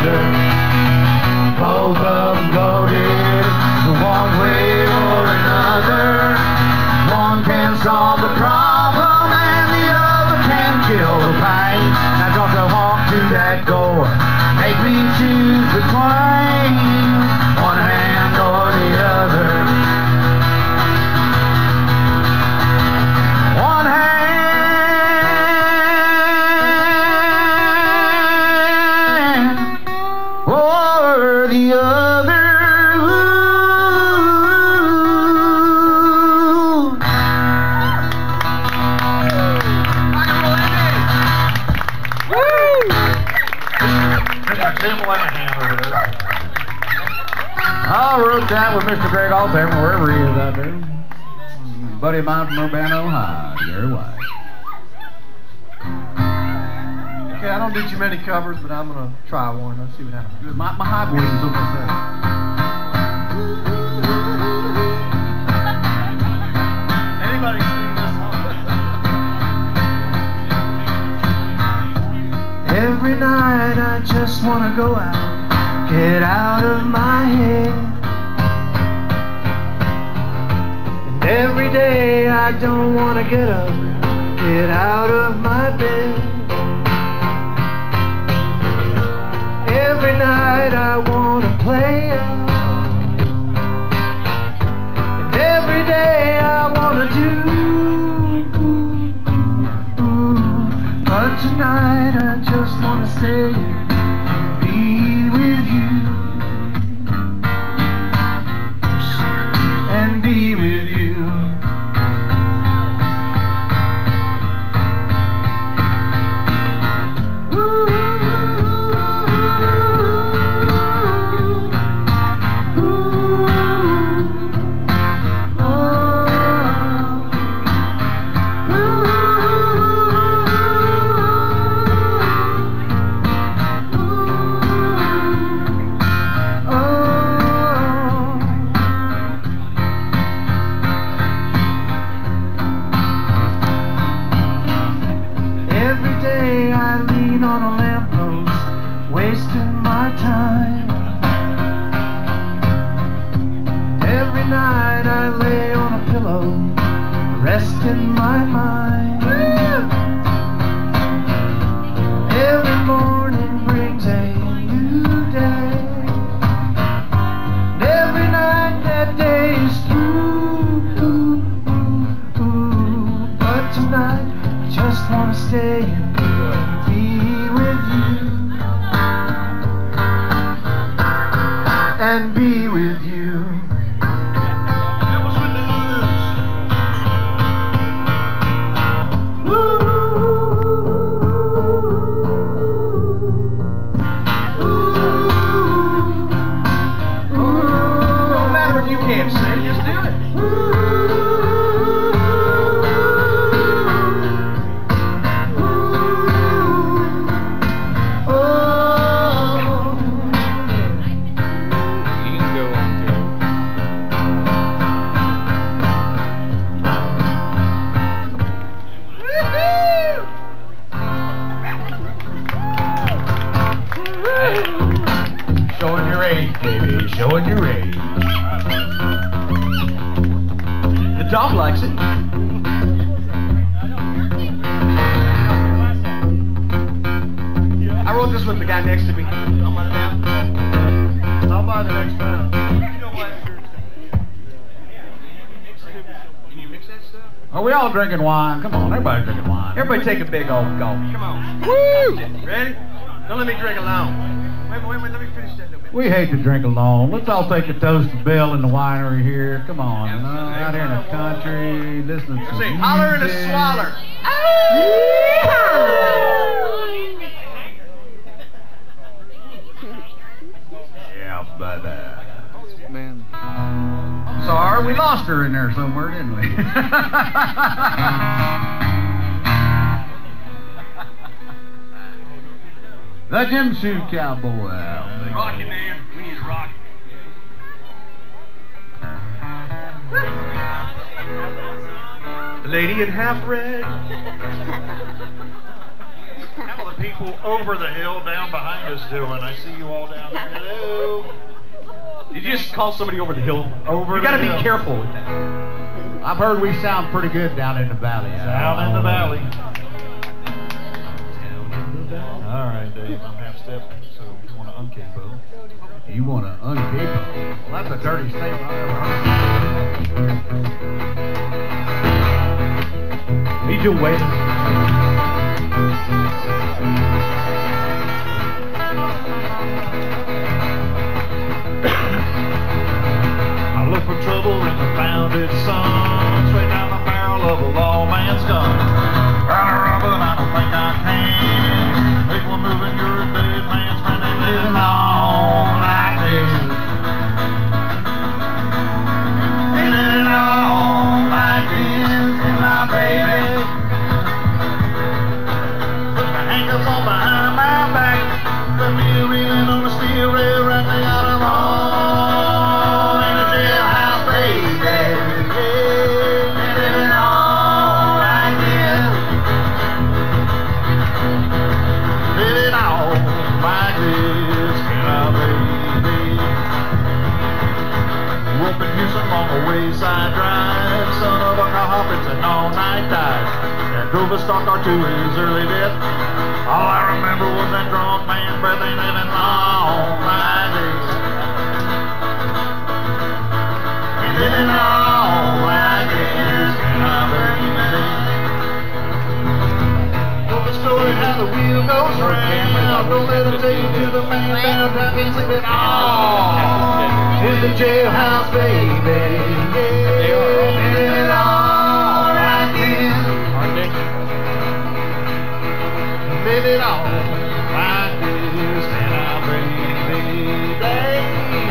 I wrote that with Mr. Greg Altair, wherever he is out there. A buddy of mine from Urbana, Ohio, Gary White. Okay, I don't do too many covers, but I'm gonna try one. Let's see what happens. My high voice is almost there. Anybody sing this song? Every night I just wanna go out, get out of my head. And every day I don't wanna get up, get out of my bed. Every night I wanna play out, and every day I wanna do. But tonight I just wanna stay and be with you, and be with you. And be with you. That was with the Don't matter if you can't sing, just do it. Showing your age, baby, showing your age. The dog likes it. I wrote this with the guy next to me. I'll buy the next round. Can you mix that stuff? Are we all drinking wine? Come on, everybody's drinking wine. Everybody take a big old gulp. Come on. Woo! Ready? Don't let me drink alone. Wait, let me finish that little bit. We hate to drink alone. Let's all take a toast to Bill in the winery here. Come on, out here in the country, listening to Say, holler and a swaller. Yeah, but man, sorry, we lost her in there somewhere, didn't we? The Jim Shoe Cowboy. Rocky, man. We need to rock. The lady in half red. How are the people over the hill down behind us doing? I see you all down there. Hello. Did you just call somebody over the hill? Over You gotta the hill. be careful with that. I've heard we sound pretty good down in the valley. Down in the valley. All right, Dave, I'm half step, so you want to uncapo. You want to uncapo? Well, that's a dirty statement I ever heard. Need you waiting. I look for trouble and I found it, son. Straight down the barrel of a lawman's gun. Round and round, but I don't think I can. People moving, you're a dead man's friend. They living on like this. along a wayside drive. Son of a cop, it's an all-night dive. That drove a stock car to his early death. All I remember was that drunk man breathing, living long my days. And living all my days, and I bring my days. Told the story how the wheel goes round. Don't let them take you to the man downtown. Can't sleep at all in the jailhouse, baby. Yeah, living all I can. Live it all like this, and I'll bring it back.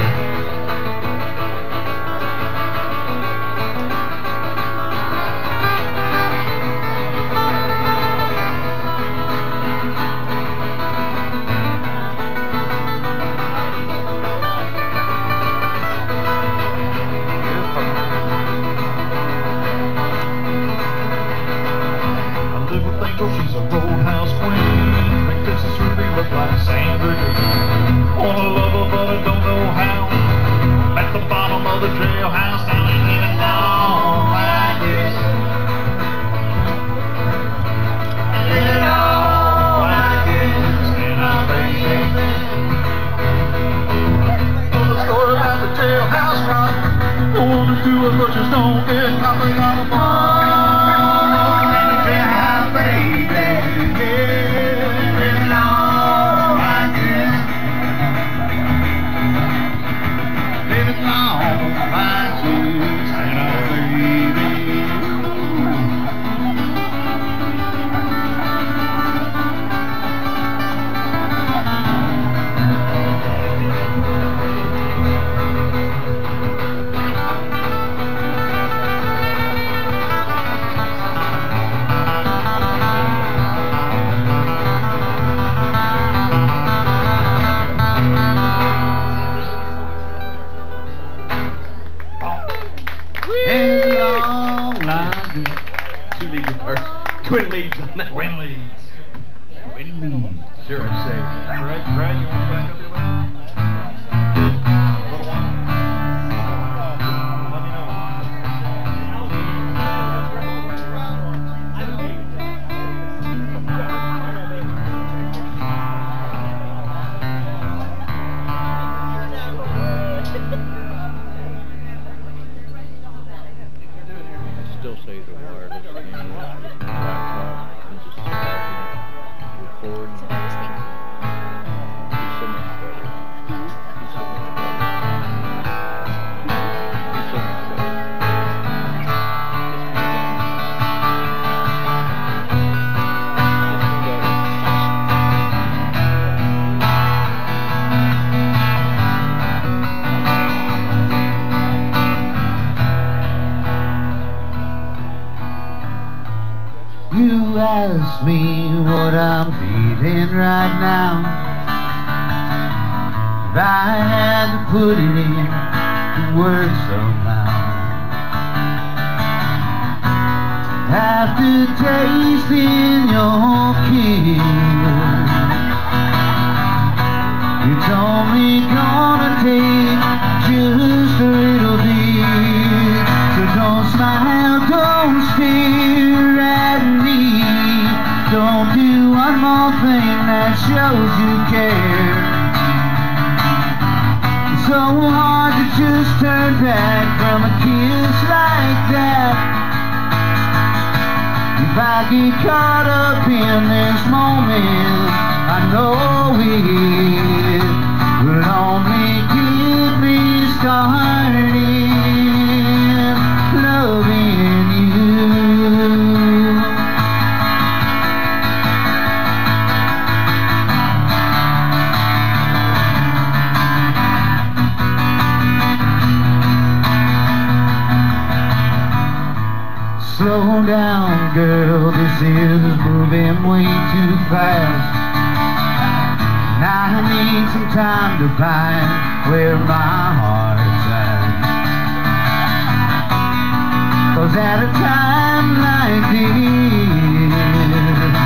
A little thing, oh, she's a roadhouse queen. Princess Ruby look like Sandra Dee. Wanna love her, but I don't know how. At the bottom of the jailhouse, now ain't living long like this. Living all like this, and I think told the story about the jailhouse rock. Don't wanna do it, but just don't get caught. We got a ball in the jailhouse, baby. Yeah, living all like this. Living long like this, and I baby. Twin leads on that. Twin leads. Twin leads. Sure, I say. Brad, you want to back up your leg? Little one. Let me know. I still say the wireless camera is my laptop and just record. It's so much better. It's so much better. It's so much better. You ask me what I'm feeling right now. If I had to put it in words somehow, after tasting your kiss, you told me gonna take just a little bit. So don't smile, don't stare at me. Don't do one more thing that shows you care. It's so hard to just turn back from a kiss like that. If I get caught up in this moment, I know it will only get me started loving you. Slow down, girl, this is moving way too fast. And I need some time to find where my heart's at. 'Cause at a time like this,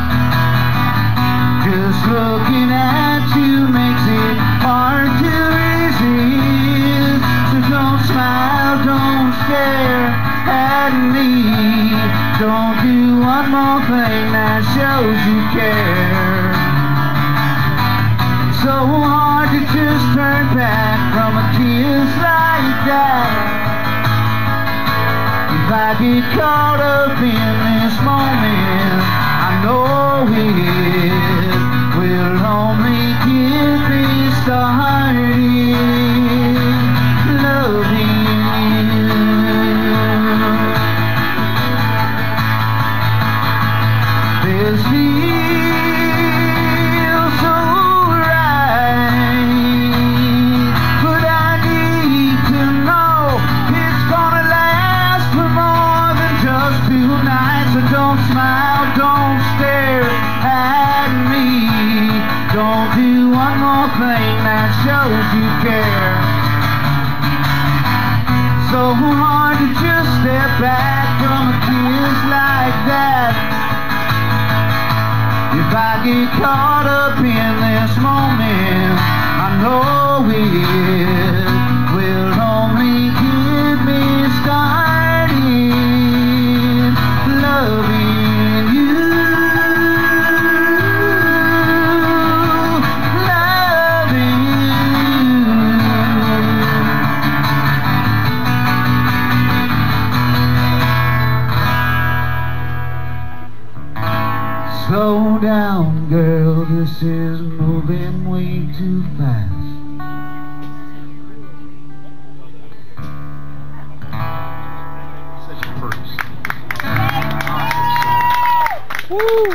just looking at you makes it hard to resist. So don't smile, don't hiding me. Don't do one more thing that shows you care. So hard to just turn back from a kiss like that. If I get caught up in this moment, I know it will only get me started loving you. This feels so right, but I need to know it's gonna last for more than just 2 nights. So don't smile, don't stare at me. Don't do one more thing that shows you care. So hard to just step back from a kiss like that. If I get caught up in this moment, I know it will only get me started loving you. Slow down, girl, this is moving way too fast. Such a first. Woo!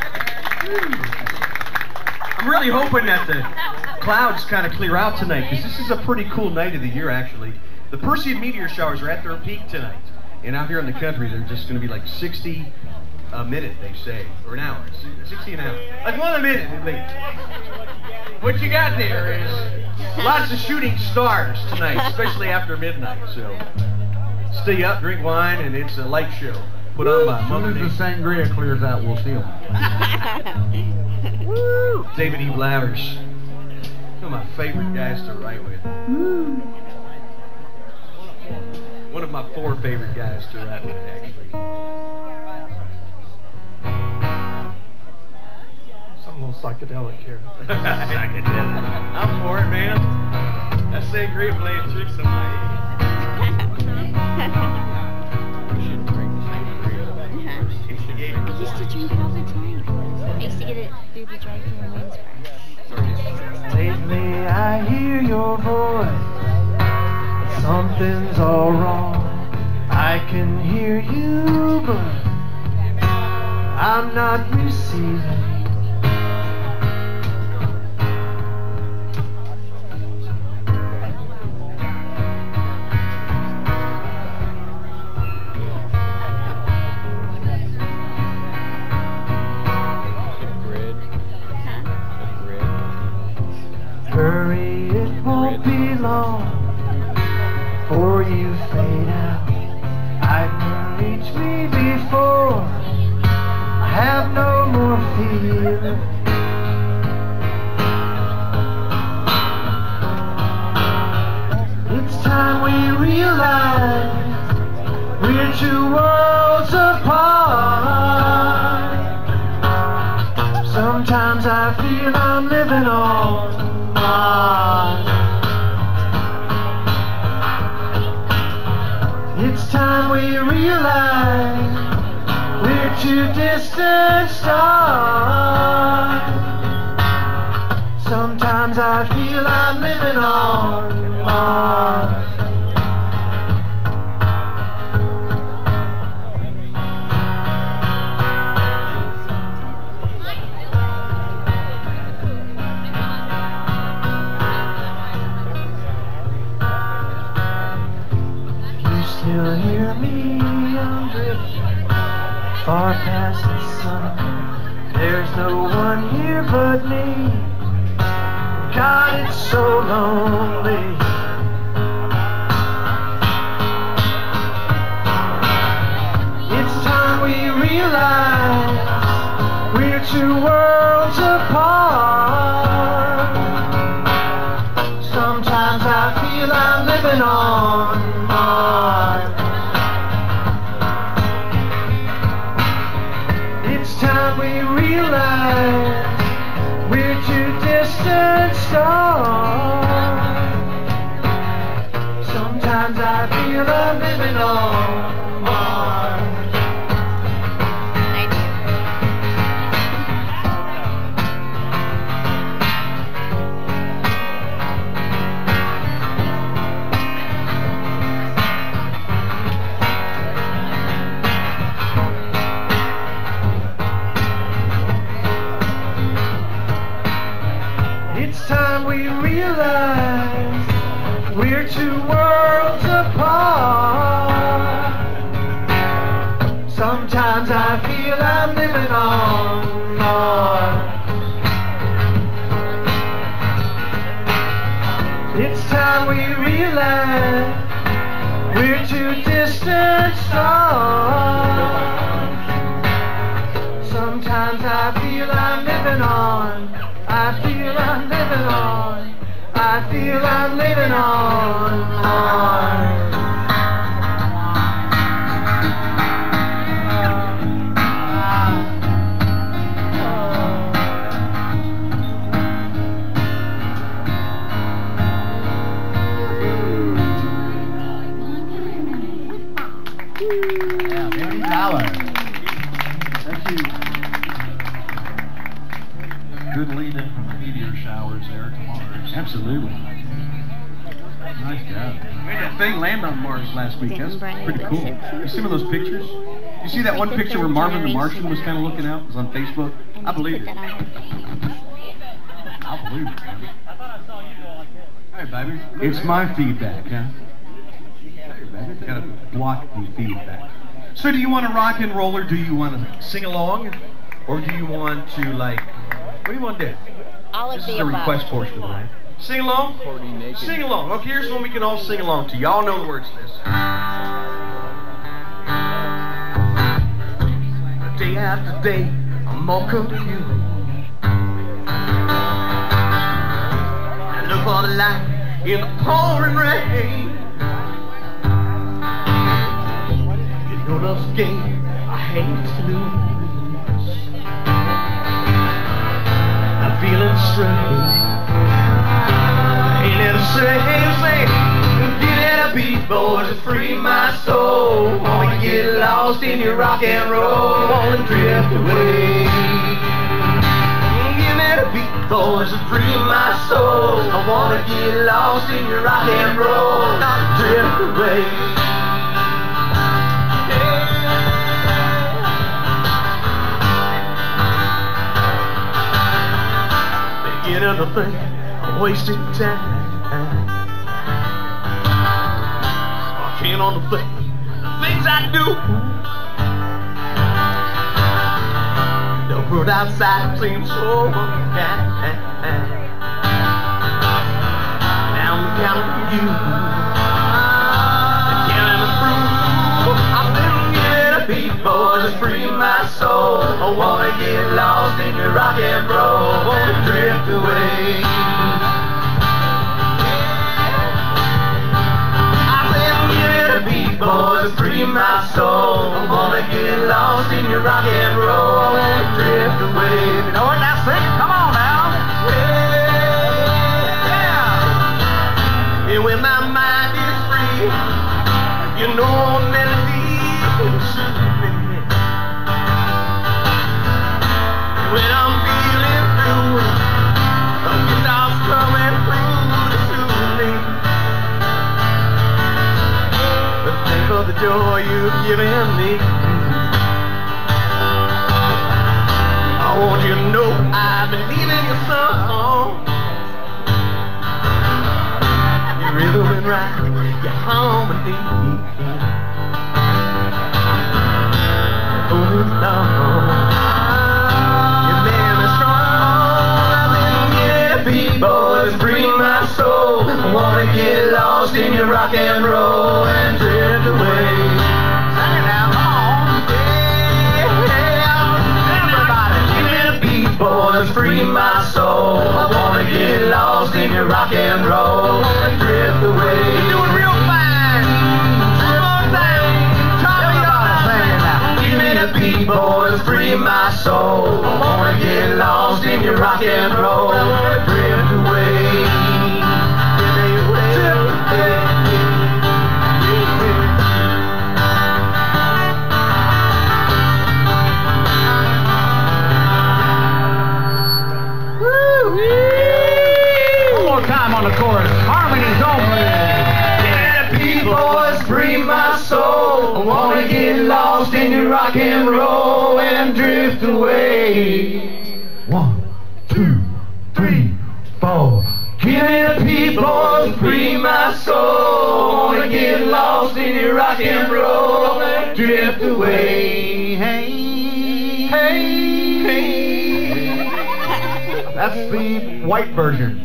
I'm really hoping that the clouds kind of clear out tonight, because this is a pretty cool night of the year, actually. The Perseid meteor showers are at their peak tonight. And out here in the country, they're just going to be like 60 a minute, they say, or an hour. 60 an hour. Like 1 a minute, at least. What you got there is lots of shooting stars tonight, especially after midnight. So stay up, drink wine, and it's a light show put on by Mother As soon Nature. as the sangria clears out, we'll see them. Woo! David E. Blowers. One of my favorite guys to write with. One of my 4 favorite guys to write with, actually. Some little psychedelic here. Psychedelic. I'm for it, man. That sangria playing tricks on my Just to drink all the time. I used to get it through the drive-thru in Williamsburg. Lately I hear your voice, but something's all wrong. I can hear you, but I'm not receiving. Hurry, it won't be long before you fade out. I can reach me before I have no more fear. It's time we realize we're 2 worlds apart. Sometimes I feel I'm living on Mars. It's time we realize we're 2 distant stars. Sometimes I feel I'm living on Mars. Still hear me, I'm drifting far past the sun. There's no one here but me. God, it's so lonely. It's time we realize we're 2 worlds apart. Sometimes I feel I'm living on Mars. we realize we're two distant stars. Sometimes I feel I'm living on Mars. It's time we realize we're two worlds apart. Sometimes I feel I'm living on Mars. It's time we realize we're two distant stars. Sometimes I feel I'm living on. I feel I'm living on. I feel I'm living on Mars. Yeah, Mary Dollar. Thank you. Good lead-in from the meteor showers there to Mars. Absolutely. Nice job. We had that thing land on Mars last week. That's pretty cool. You see one of those pictures? You see that one picture where Marvin the Martian was kind of looking out? It was on Facebook. I believe it. I believe it, man. Hey, baby. It's my feedback, huh? Hey, baby. Gotta block the feedback. So do you want to rock and roll, or do you want to sing along? Or do you want to, like, what do you want to do? All of This the is the above. request portion of the night. Sing along? Sing along. Okay, here's one we can all sing along to. Y'all know the words to this. Day after day, I'm more confused. I look for the light in the pouring rain. You know love's a game I hate to lose. I'm feeling strange. Ain't it the same thing? Get at a beat, boys, and free my soul. Wanna get lost in your rock and roll, wanna drift away. Give me a beat, boys, and free my soul. I wanna get lost in your rock and roll, not drift away. Beginning to think I'm wasting time. Sparking on the things I do. The world outside seems so unkind. Now I'm counting on you. Counting the fruit. I've been getting a beat, boys, to free my soul. I wanna get lost in your rock and roll, wanna drift away. Boys, free my soul. I wanna get lost in your rock and roll. I wanna drift away. You know what? Now sing it. Come on now. Yeah. And when my mind is free, you know melody can soothe me. When I'm feeling blue, a guitar's coming through to soothe me. But think of the joy you've given me. I want you to know I believe in your song. Your rhythm and right, your harmony. Oh no, you made me strong. I've been getting beat, boys, free my soul. I wanna get lost in your rock and roll and drift away. Sing it now, come on. Yeah, everybody, give me a beat, boys, free my soul. I wanna get lost in your rock and roll and drift away. You're doing real fine. One more thing. Everybody, sing it now. Give me a beat, boys, free my soul. I wanna get lost in your rock and roll. Drift away. One more time on the chorus. Harmonies only. Yeah, P-boys, free my soul. I wanna get lost in your rock and roll and drift away. 1, 2, 3, 4. Give me the P-boys, free my soul. Wanna get lost in your rock and roll and drift away. Hey, hey, hey. That's the white version.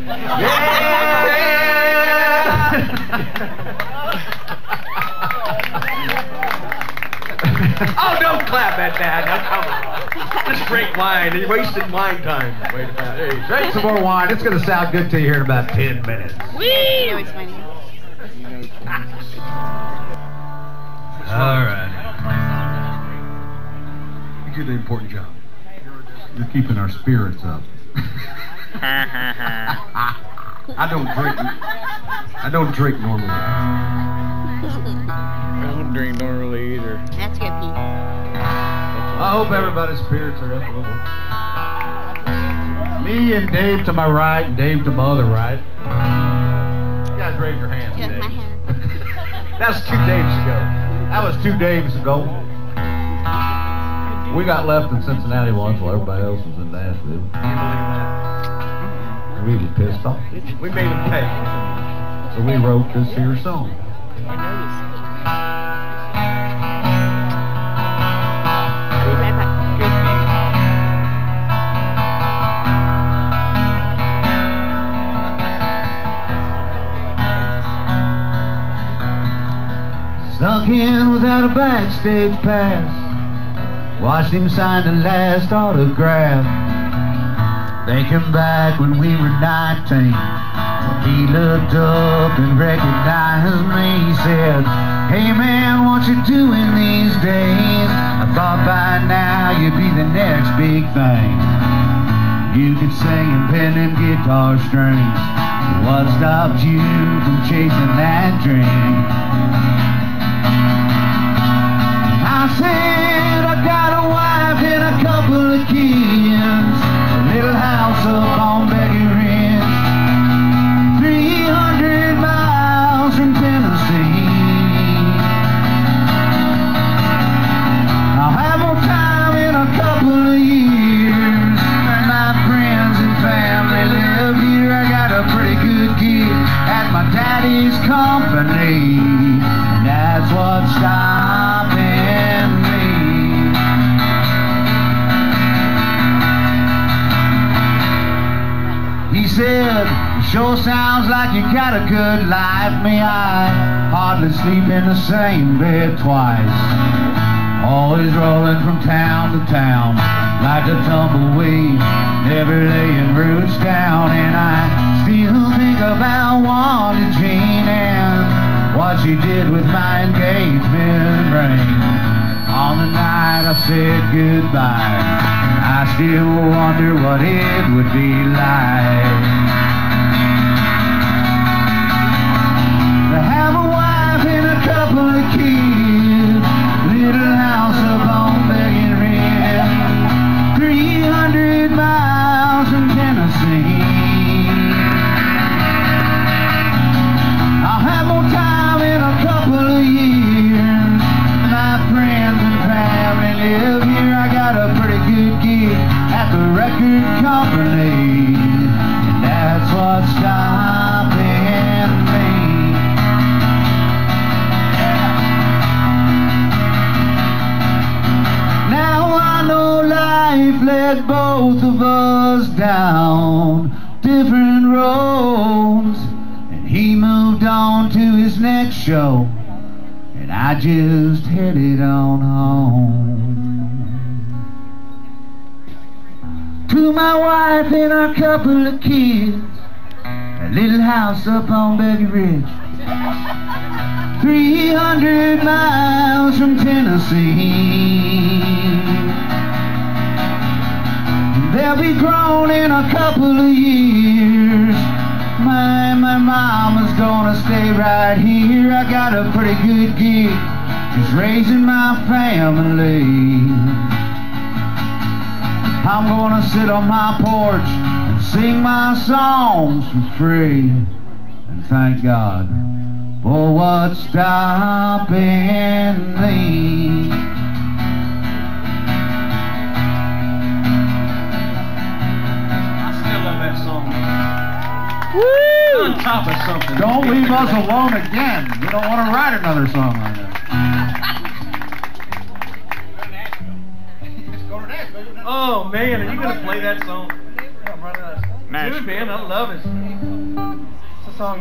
Oh, don't clap at that. Now, come on. Just drink wine. You're wasting wine time. Wait a minute. There you go. Drink some more wine. It's going to sound good to you here in about 10 minutes. You know it's funny. All right. You did an important job. You're keeping our spirits up. I don't drink normally. I don't drink normally either. That's good, Pete. I hope everybody's spirits are up a little. Me and Dave to my right, and Dave to my other right. You guys raise your hands. Just Dave. my hand. That's 2 days ago. That was 2 days ago. We got left in Cincinnati once while everybody else was in Nashville. We were pissed off. We made him pay. So we wrote this here song. Snuck in without a backstage pass. Watched him sign the last autograph. Thinking back when we were 19, he looked up and recognized me. He said, "Hey man, what you doing these days? I thought by now you'd be the next big thing. You could sing and pen them guitar strings. What stopped you from chasing that dream?" I said, "I got a wife and a couple of kids, a little house up on Becky Ridge, 300 miles from Tennessee. I'll have more time in a couple of years. My friends and family live here. I got a pretty good gig at my daddy's company, and that's what's stopping me." He said, "Sure sounds like you got a good life. Me, I hardly sleep in the same bed twice. Always rolling from town to town, like a tumbleweed, never laying roots down. And I still think about Wanda Jean and what she did with my engagement ring. On the night I said goodbye, I still wonder what it would be like to have a wife and a couple of kids, little house up on Becky Ridge, 300 miles from Tennessee. I'll have more time in a couple of years. My friends and family live here. I got a pretty good gig at the record company, and that's what's stopping me." Now I know life led both of us down different roads, and he moved on to his next show, and I just headed on home. To my wife and our couple of kids, a little house up on Becky Ridge, 300 miles from Tennessee. I'll be grown in a couple of years. My mama's gonna stay right here. I got a pretty good gig, just raising my family. I'm gonna sit on my porch and sing my songs for free, and thank God for what's stopping me. Woo! On top of something. Don't leave us alone again. We don't want to write another song like that. Oh man, are you gonna play that song? Dude, man, I love it. It's a song.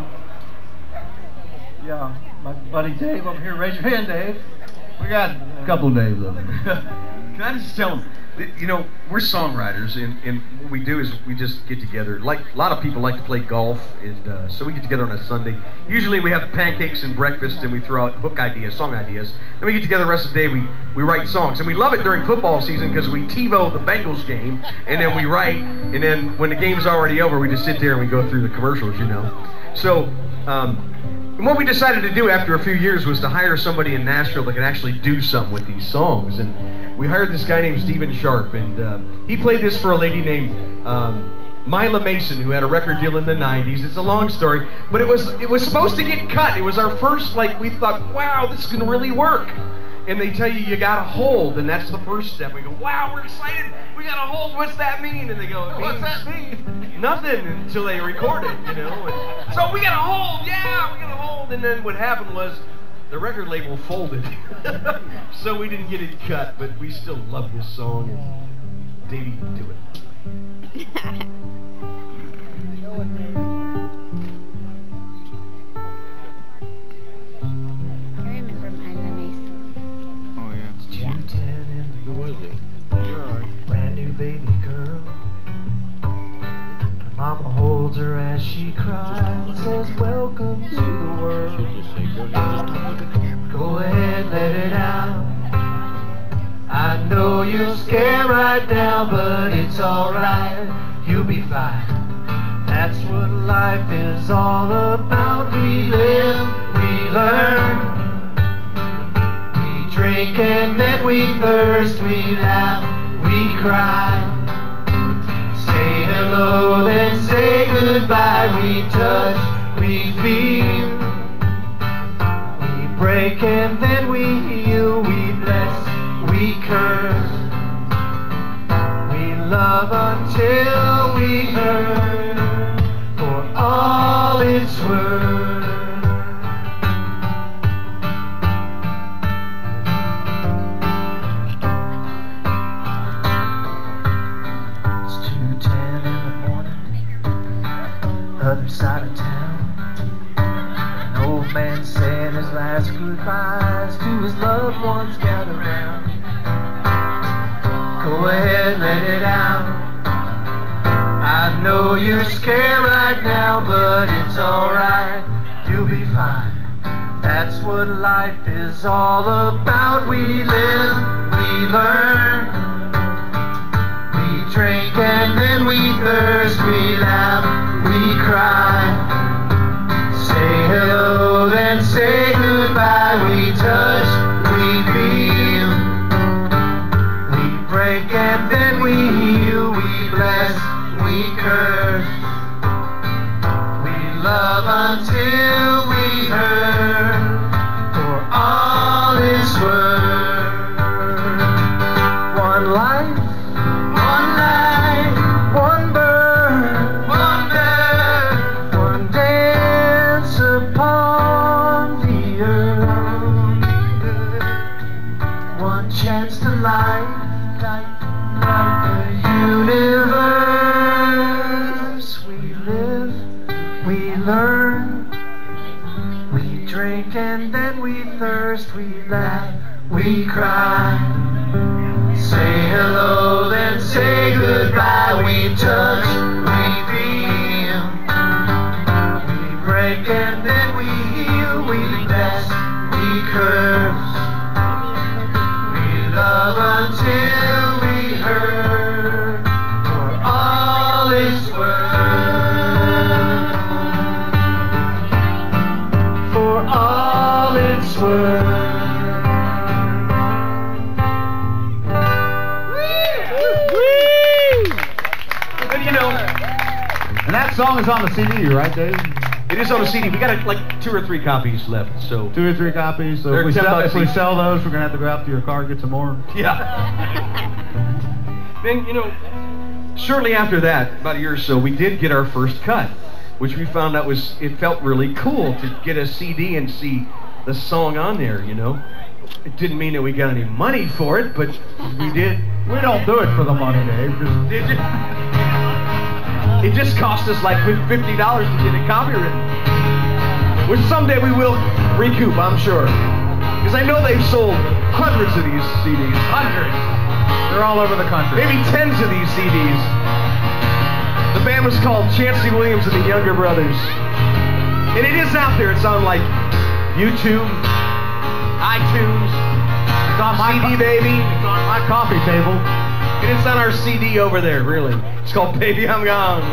Yeah, my buddy Dave over here. Raise your hand, Dave. We got A couple of days of it. Can I just tell them? You know, we're songwriters, and what we do is we just get together. Like a lot of people like to play golf, and so we get together on a Sunday. Usually we have pancakes and breakfast, and we throw out hook ideas, song ideas. Then we get together the rest of the day. We write songs, and we love it during football season because we TiVo the Bengals game, and then we write, and then when the game's already over, we just sit there and we go through the commercials, you know. So. And what we decided to do after a few years was to hire somebody in Nashville that could actually do something with these songs. And we hired this guy named Stephen Sharp, and he played this for a lady named Mila Mason, who had a record deal in the 90s. It's a long story, but it was supposed to get cut. It was our first, like, we thought, wow, this is going to really work. And they tell you got to hold, and that's the first step. We go, wow, we're excited. We got to hold. What's that mean? And they go, what's that mean? Nothing until they record it, you know. And so we got to hold. Yeah, we got to hold. And then what happened was the record label folded. So we didn't get it cut, but we still love this song. And Davey, do it. Brand new baby girl. Mama holds her as she cries, says welcome to the world. Go ahead, let it out. I know you're scared right now, but it's alright, you'll be fine. That's what life is all about. We live, we learn, we drink and then we thirst, we laugh, we cry, say hello, then say goodbye. We touch, we feel, we break and then we heal. We bless, we curse, we love until we hurt, for all it's worth. Other side of town, an old man saying his last goodbyes to his loved ones gathered round. Go ahead, let it out. I know you're scared right now, but it's alright, you'll be fine. That's what life is all about. We live, we learn, we drink and then we thirst, we laugh, we cry, say hello, then say goodbye. We touch, we feel, we break and then we heal. We bless, we curse, we love until we hurt, for all it's worth. One life, one life, one birth, one birth, one dance upon the earth, one chance to light the universe. We live, we learn, we drink and then we thirst, we laugh, we cry, say hello, then say goodbye. We touch, we feel, we break and then we heal. We bless, we curse, we love until we hurt, this world. And you know, And that song is on the CD, right, Dave? it is on the CD. We got like 2 or 3 copies left, so 2 or 3 copies. So They're if we, 10 sell, bucks if we each. sell those, we're gonna have to go out to your car and get some more. yeah. Then you know, shortly after that, about a year or so, we did get our first cut, which we found out it felt really cool to get a CD and see the song on there. You know, it didn't mean that we got any money for it, but we did. We don't do it for the money, Dave. It just cost us like $50 to get it copywritten, which someday we will recoup, I'm sure. Because I know they've sold hundreds of these CDs. Hundreds. They're all over the country. Maybe tens of these CDs. The band was called Chancey Williams and the Younger Brothers. And it is out there. It's on like YouTube, iTunes, It's on my CD Baby. It's on my coffee table. And it's on our CD over there, really. It's called Baby I'm Gone.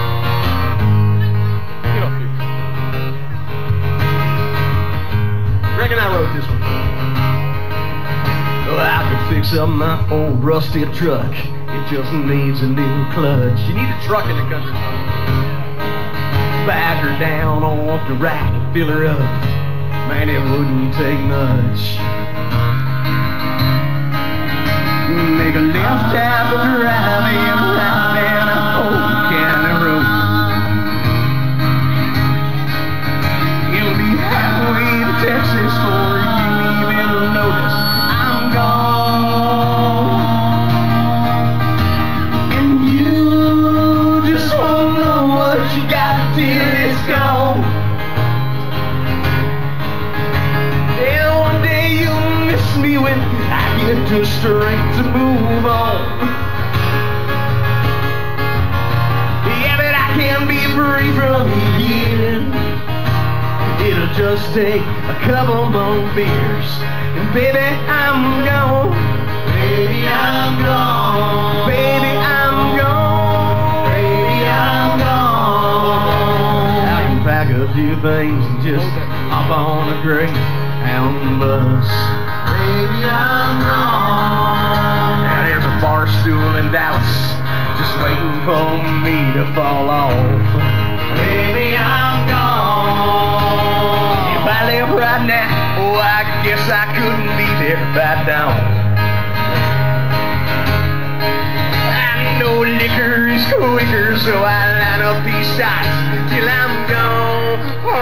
Get off here. Reckon I wrote this one. Well, I could fix up my old rusty truck. It just needs a new clutch. You need a truck in the country. Back her down off the rack and fill her up. Man, it wouldn't take much. Make a left half of drive in right down a old county road. You'll be halfway to Texas before you even notice I'm gone. And you just won't know what you got till it's gone. And one day you'll miss me when I get to strength to move on. Yeah, but I can be free from here. It'll just take a couple more beers. And baby, I'm gone. Baby, I'm gone. Baby, I'm gone. Baby, I'm gone. I can pack a few things and just hop on a Greyhound bus. Baby, I'm gone. Now there's a bar stool in Dallas just waiting for me to fall off. Baby, I'm gone. If I live right now, oh, I guess I couldn't be there by dawn. I know liquor is quicker, so I line up these shots till I'm gone.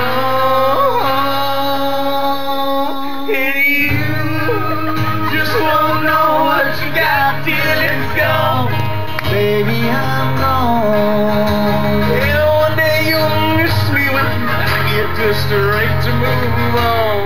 And you just won't know what you got till it's gone. Baby, I'm gone. And one day you'll miss me when I get just right to move on.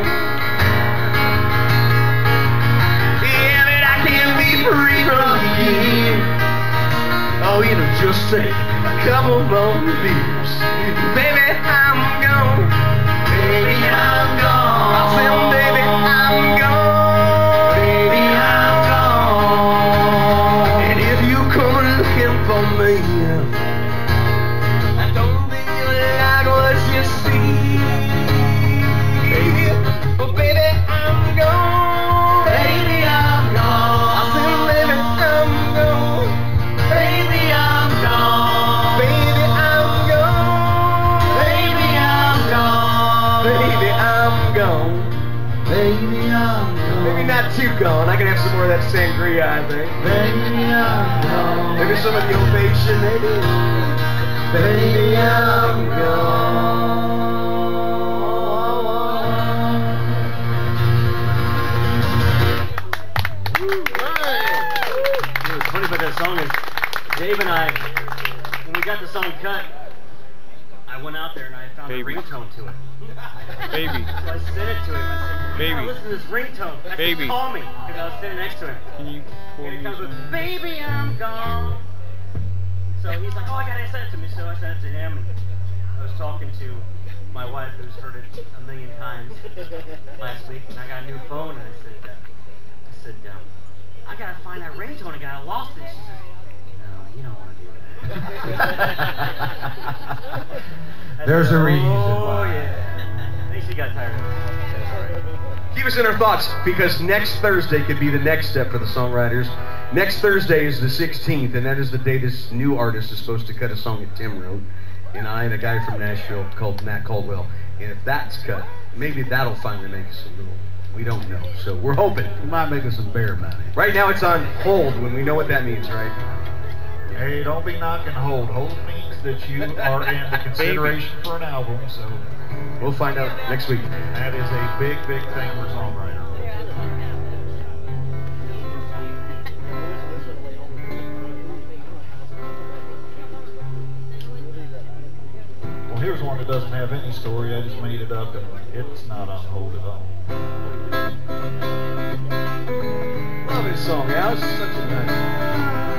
Yeah, but I can't be free from you. Oh, it'll just take a couple more beers. Baby, I'm gone. Baby, I'm gone. I said, baby, I'm gone. Baby, I'm gone. And if you come looking for me, I don't think you'll like what you see. But baby, I'm gone. Baby, I'm gone. I said, baby, I'm gone. Baby, I'm gone. Baby, I'm gone. Baby, I'm gone. Baby, I'm gone. Baby, I'm gone. Maybe not too gone. I can have some more of that sangria, I think. Baby, I'm gone. Maybe some of the ovation, maybe. Baby, I'm gone. What's funny about that song is Dave and I, when we got the song cut, I went out there and I found a ringtone to it. Baby. So I sent it to him. I said, Baby. listen to this ringtone. I Baby. said, call me, because I was sitting next to him. Can you pour And me he comes some? with, baby, I'm gone. So he's like, oh, I gotta send it to me. So I sent it to him, and I was talking to my wife, who's heard it a million times last week, and I got a new phone, and I said, I gotta find that ringtone again. I lost it. She says, no, you don't want to do that. There's a reason Oh, why. yeah. I think she got tired of it. That's all right. Keep us in our thoughts, because next Thursday could be the next step for the songwriters. Next Thursday is the 16th, and that is the day this new artist is supposed to cut a song that Tim wrote. And I and a guy from Nashville called Matt Caldwell. And if that's cut, maybe that'll finally make us a little, we don't know. So we're hoping. It might make us some bear money. Right now it's on hold when we know what that means, right? Hey, don't be knocking hold. Hold means that you are in the consideration for an album, so we'll find out next week. That is a big, big thing for a songwriter. Well, here's one that doesn't have any story. I just made it up, and it's not on hold at all. Love this song, yeah. This is such a nice.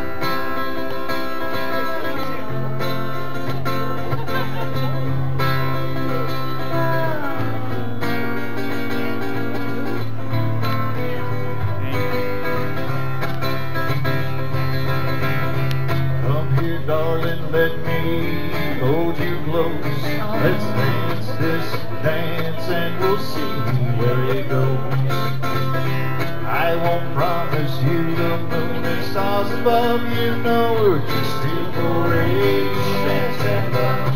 Darling, let me hold you close. Let's dance this dance and we'll see where it goes. I won't promise you the moon and stars above. You know we're just here for a chance at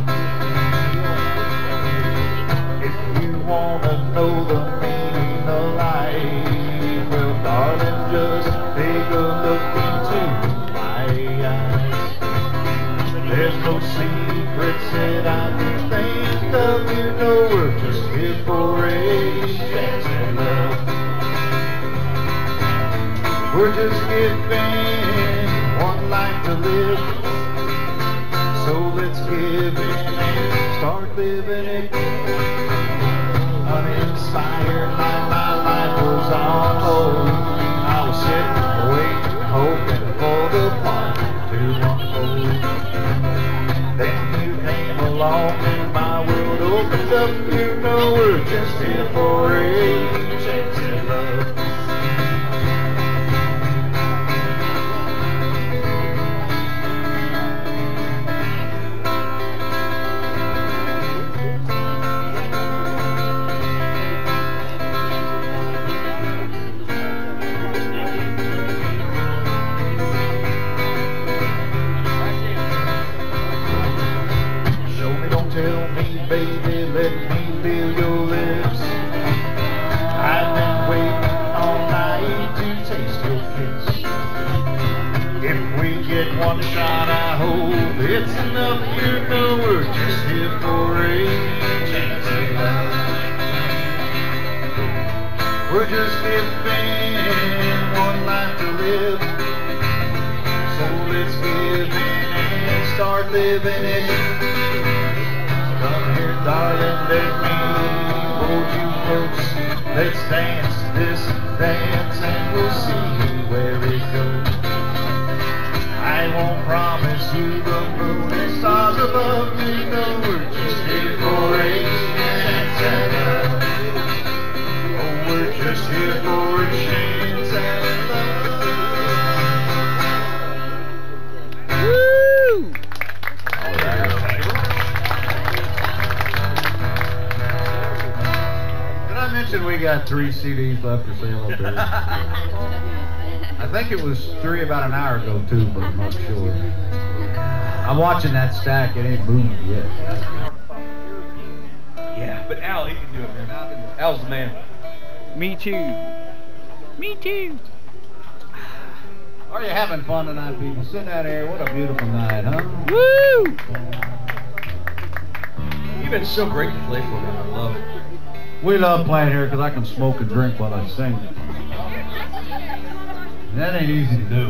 love. If you wanna know the meaning of life, well, darling, just take a look into my eyes. There's no secrets that I can think of. You know we're just here for a chance at love. We're just given one life to live, so let's give it and start living it. Uninspired like my life was on hold. I was sitting waiting, hoping for the part to unfold. Then you came along and my world opened up. You know we're just here for a chance at love. Tell me, baby, let me feel your lips. I've been waiting all night to taste your kiss. If we get one shot, I hope it's enough. You know we're just here for a chance at love. We're just given one life to live, so let's give in and start living it. Come here, darling, let me hold you close. Let's dance this dance and we'll see where it goes. I won't promise you the moon and stars above. You know we're just here for a chance at love. Oh, we're just here for a chance at love. Woo! All right. We got 3 CDs left for sale up there. I think it was 3 about an hour ago too, but I'm not sure. I'm watching that stack. It ain't moved yet. Yeah, but Al, he can do it, man. Al's the man. Me too. Me too. Are you having fun tonight, people? Sit down here. What a beautiful night, huh? Woo! You've been so great to play for me. I love it. We love playing here because I can smoke and drink while I sing. That ain't easy to do.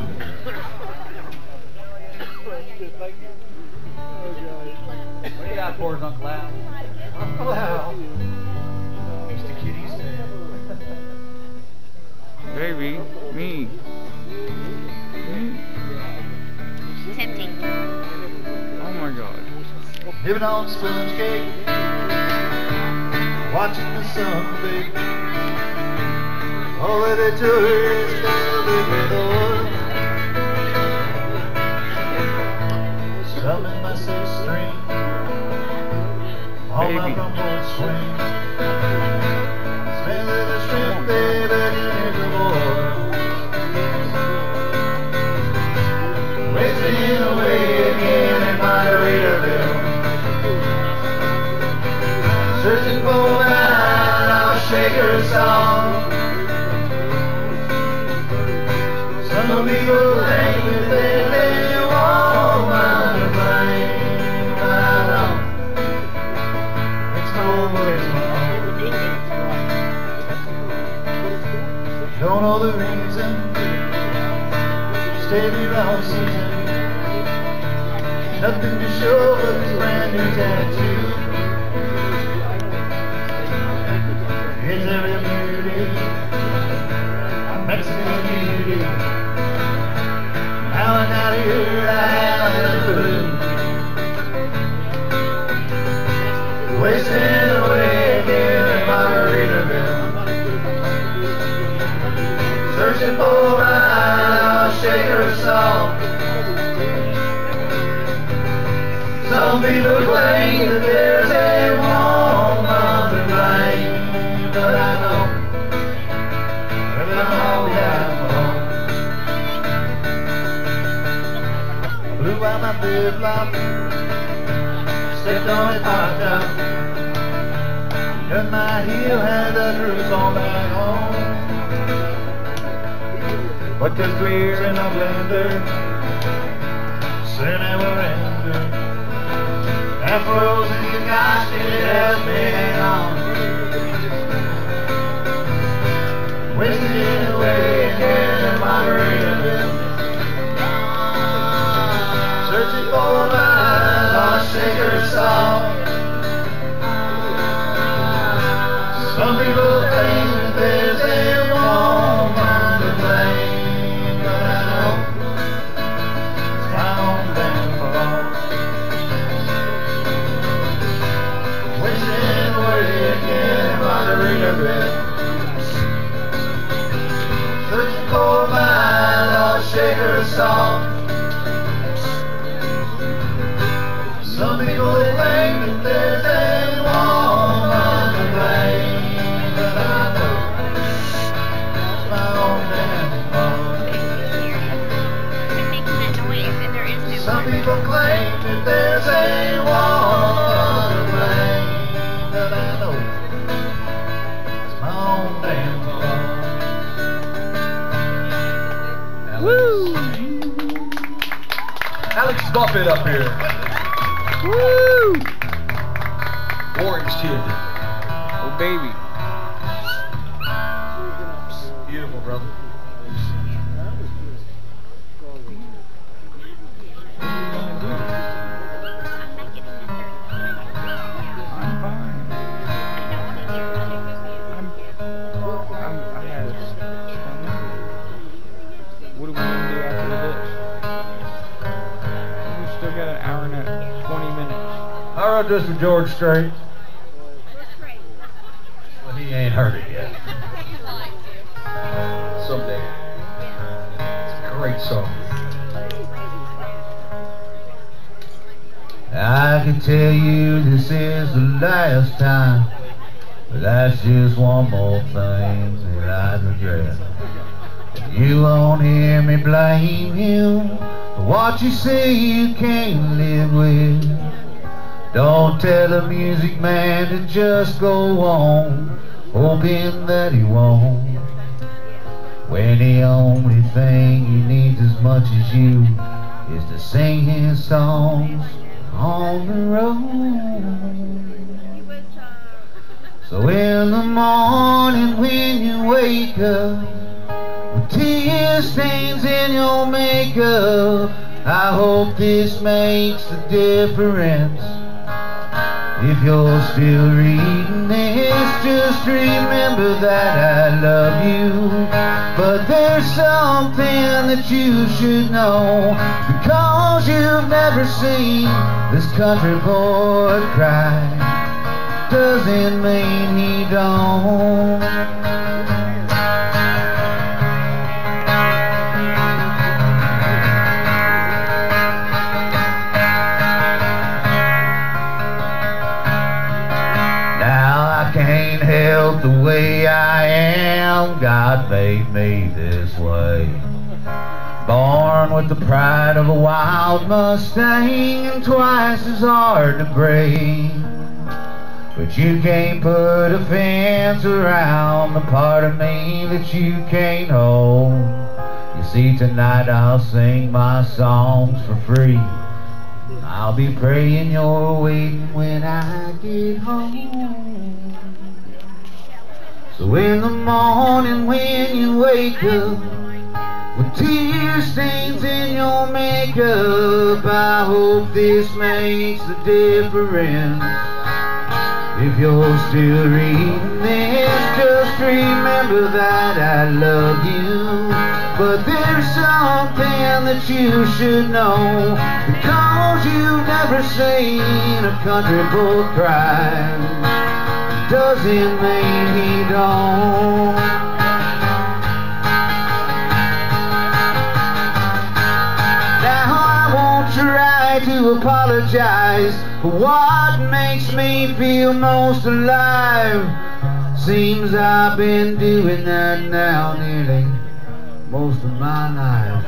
What do you got for us, Uncle Al? Uncle Al. Mr. Kitty's dad. Baby, me. Tempting. Oh my God. Living on sponge cake, watching the sun bake. All that it took is loving with oil. Strumming my 6th string on my rumble swing. Smelling the shrimp shaker song. Some people think that they won't mind the blame, but I don't. It's always wrong. Don't know the reason. Steady round season. Nothing to show but this brand new tattoo. It's every beauty, Mexican beauty. Now I got here out of the blue, wasting away here in Margaritaville, searching for my shaker song. Some people claim that there's a woman to blame, but I know that all I'm wrong. I blew out my flip-flop, stepped on it hot top, cut my heel, had the cruise on back home. What goes clear in a blender, say never ender. Afros and you gosh, it has been on. Wasted it away in Margaritaville, searching for my lost shaker song. Some people think that there's a woman to blame, but I know it's my own damn fault. Wasting away in Margaritaville, searching for my lost shaker song. Some people think that there's a woman to blame, but I know it's my own damn fault. Some people claim that there's a woman to blame, but I know it's my own damn fault. Woo! Alex Buffett up here. Woo! Orange kid. Oh, baby. Beautiful, brother. I'm fine. I had a stomach. What are we gonna do after this? We still got an hour and 20 minutes. I wrote this for George Strait. Well, he ain't heard it yet. Someday. It's a great song. I can tell you this is the last time, but that's just one more thing that I regret. You won't hear me blame you for what you say you can't live with. Don't tell a music man to just go on, hoping that he won't, when the only thing he needs as much as you is to sing his songs on the road. So in the morning when you wake up, with tear stains in your makeup, I hope this makes a difference. If you're still reading this, just remember that I love you. But there's something that you should know, because you've never seen this country boy cry, doesn't mean he don't. Can't help the way I am, God made me this way. Born with the pride of a wild Mustang and twice as hard to break. but you can't put a fence around the part of me that you can't hold. You see, tonight I'll sing my songs for free. I'll be praying you're waiting when I get home. So in the morning when you wake up with tear stains in your makeup, I hope this makes a difference. If you're still reading this, just remember that I love you. But there's something that you should know, because you've never seen a country boy cry doesn't mean he don't. Now I won't try to apologize for what makes me feel most alive. Seems I've been doing that now nearly most of my life.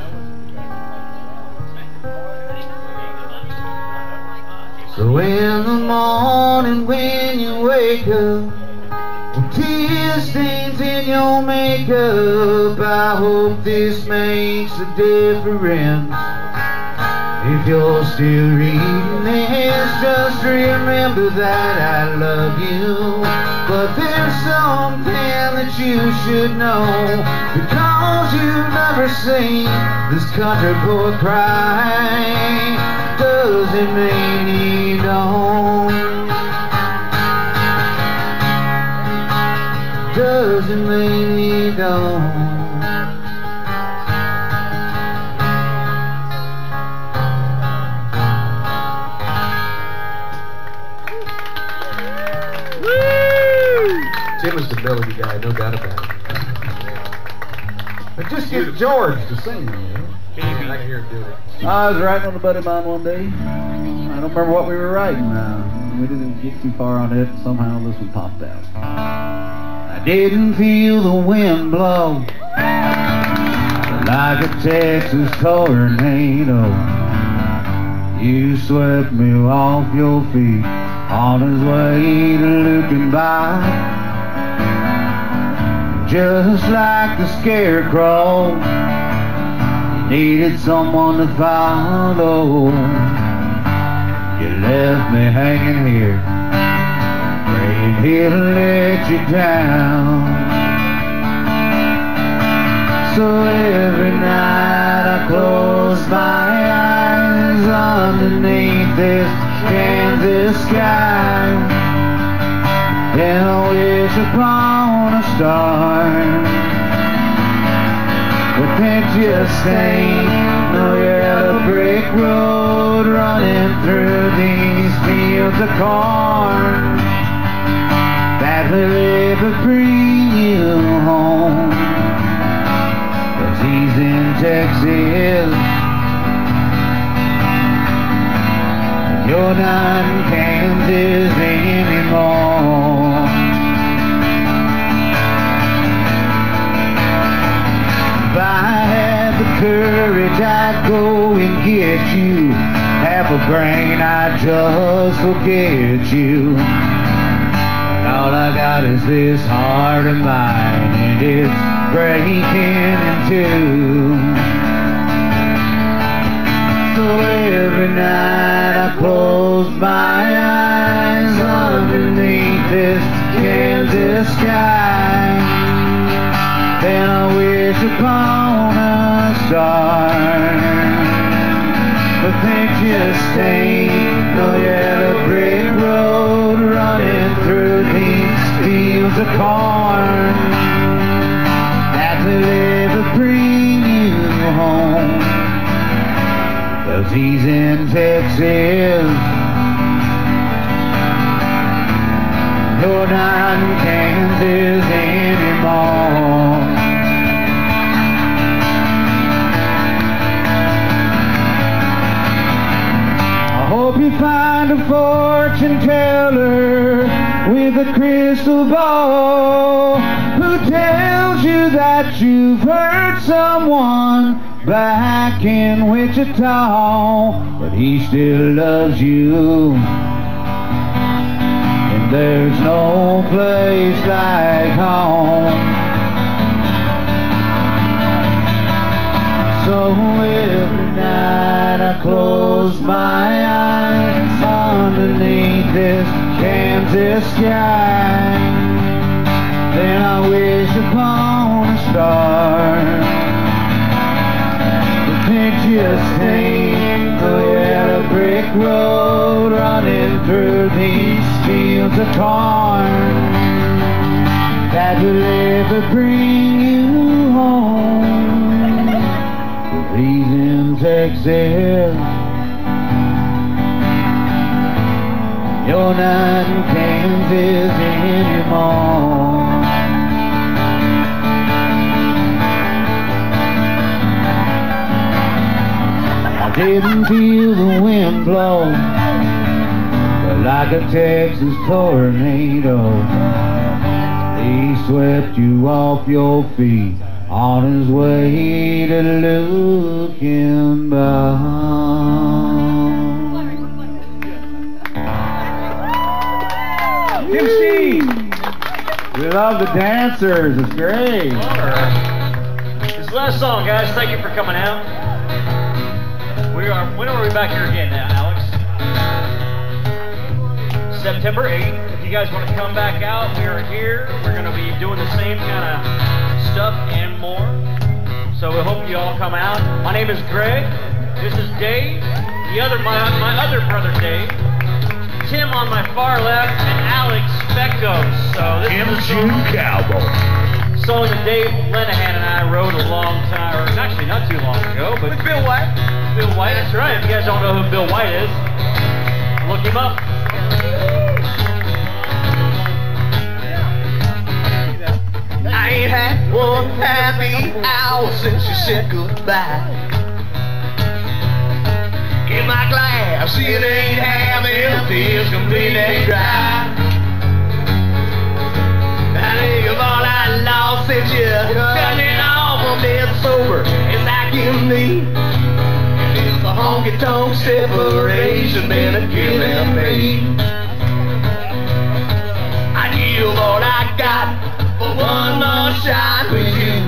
So in the morning when you wake up with tear stains in your makeup, I hope this makes a difference. If you're still reading this, just remember that I love you. But there's something that you should know, because you've never seen this country boy cry doesn't mean he don't. Doesn't mean he don't. Tim was the melody guy, no doubt about it. But just get George to sing, man. I can hear him do it. I was writing on a buddy of mine one day. I don't remember what we were writing. We didn't get too far on it. Somehow this one popped out. I didn't feel the wind blow like a Texas tornado. You swept me off your feet on his way to looking by. Just like the scarecrow, you needed someone to follow. You left me hanging here, praying he'll let you down. So every night I close my eyes underneath this Kansas sky, and I wish upon a star. But can't you see no yellow brick road running through these fields of corn that will ever bring you home? 'Cause he's in Texas, you're not in Kansas anymore. If I had the courage, I'd go and get you. Have a brain, I'd just forget you. But all I got is this heart of mine, and it's breaking in two. So every night I close my eyes underneath this Kansas sky, then I wish upon a star. But can't you see no yellow brick road running through these fields of corn that will ever bring you home? 'Cause he's in Texas, you're not in Kansas anymore. I hope you find a fortune teller with a crystal ball who tells you that you've hurt someone back in Wichita, but he still loves you. And There's no place like home. So every night I close my eyes underneath this Kansas sky. Then I wish upon a star. The pictures paint the yellow brick road running through these fields of corn that will ever bring you home. He's in Texas. You're not in Kansas anymore. I didn't feel the wind blow, but like a Texas tornado, he swept you off your feet on his way to Luckenbach. Kim Steve! We love the dancers, it's great. This last song, guys, thank you for coming out. When are we back here again now, Alex? September 8th. If you guys want to come back out, we are here. We're going to be doing the same kind of stuff and more. So we hope you all come out. My name is Greg. This is Dave. My other brother Dave. Tim on my far left, and Alex Beckos. So this is a song, song that Dave Lenahan and I wrote a long time, or actually not too long ago, but With Bill White. Bill White, that's right. If you guys don't know who Bill White is, look him up. I ain't had one happy hour since you said goodbye. In my glass, it ain't half empty, it's completely dry. I think of all I lost since you cut me off from dead sober. It's like in me. It's a honky-tonk separation been a killing me. I give all I got for one more shot with you.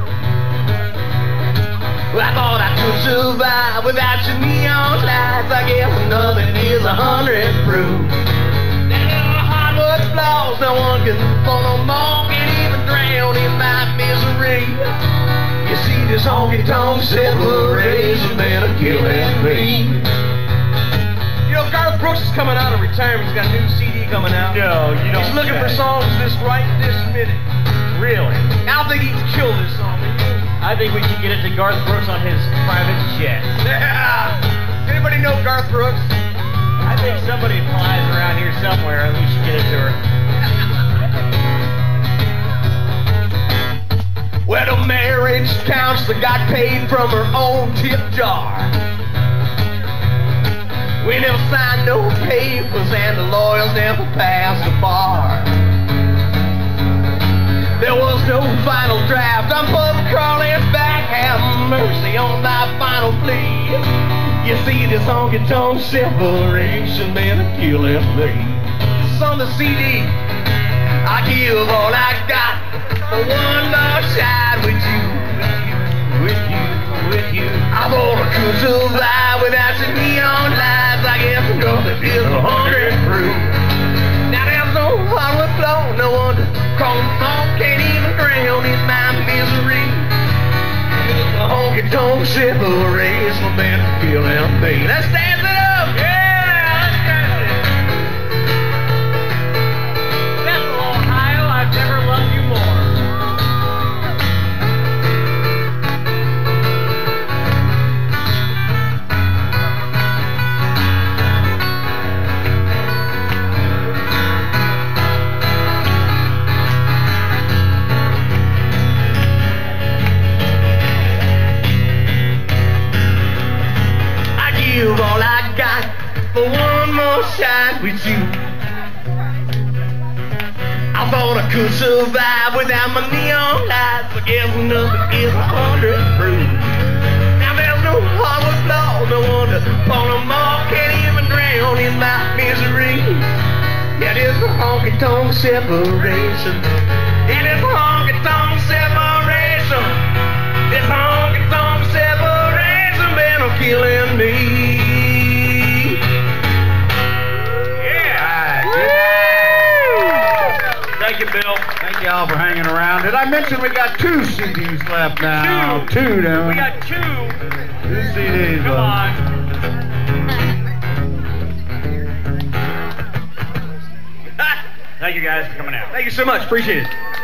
I thought I could survive without your neon lights. I guess nothing is 100 proof. That hardwood flaws, no one can fall no more. Can't even drown in my misery. You see, this honky-tonk separation been a killing me. You know, Garth Brooks is coming out of retirement. He's got a new CD coming out. No, you don't. He's looking for songs this minute. Really? I don't think he can kill this song. I think we can get it to Garth Brooks on his private jet. Yeah. Anybody know Garth Brooks? I think somebody flies around here somewhere, and we should get it to her. Well, the marriage counselor got paid from her own tip jar. We never signed no papers, and the lawyers never passed the bar. There was no final draft. I'm Bud Crawley's back. Have mercy on my final plea. You see, this honky-tonk separation been a killing me. This is on the CD. I give all I got for one more shot with you. I thought I could survive without your neon lights. I guess nothing is 100 proof. Now there's no hardwood floor, no one to call them home. Can't even drown in my misery. The honky-tonk separation been killing me. Let's dance it up! Yeah, let's dance it! Bethel, Ohio, I've never loved you more. All I got for one more shot with you. I thought I could survive without my neon lights. I guess nothing is 100 proof. Now there's no hardwood floor, no one to pull them off. Can't even drown in my misery. Yeah, this honky-tonk separation. Yeah, this honky-tonk separation. This honky-tonk separation been killing me. Yeah. Thank you, Bill. Thank y'all for hanging around. Did I mention we got 2 CDs left now? Two, don't We got 2. 2 CDs Come left. on. Thank you guys for coming out. Thank you so much. Appreciate it.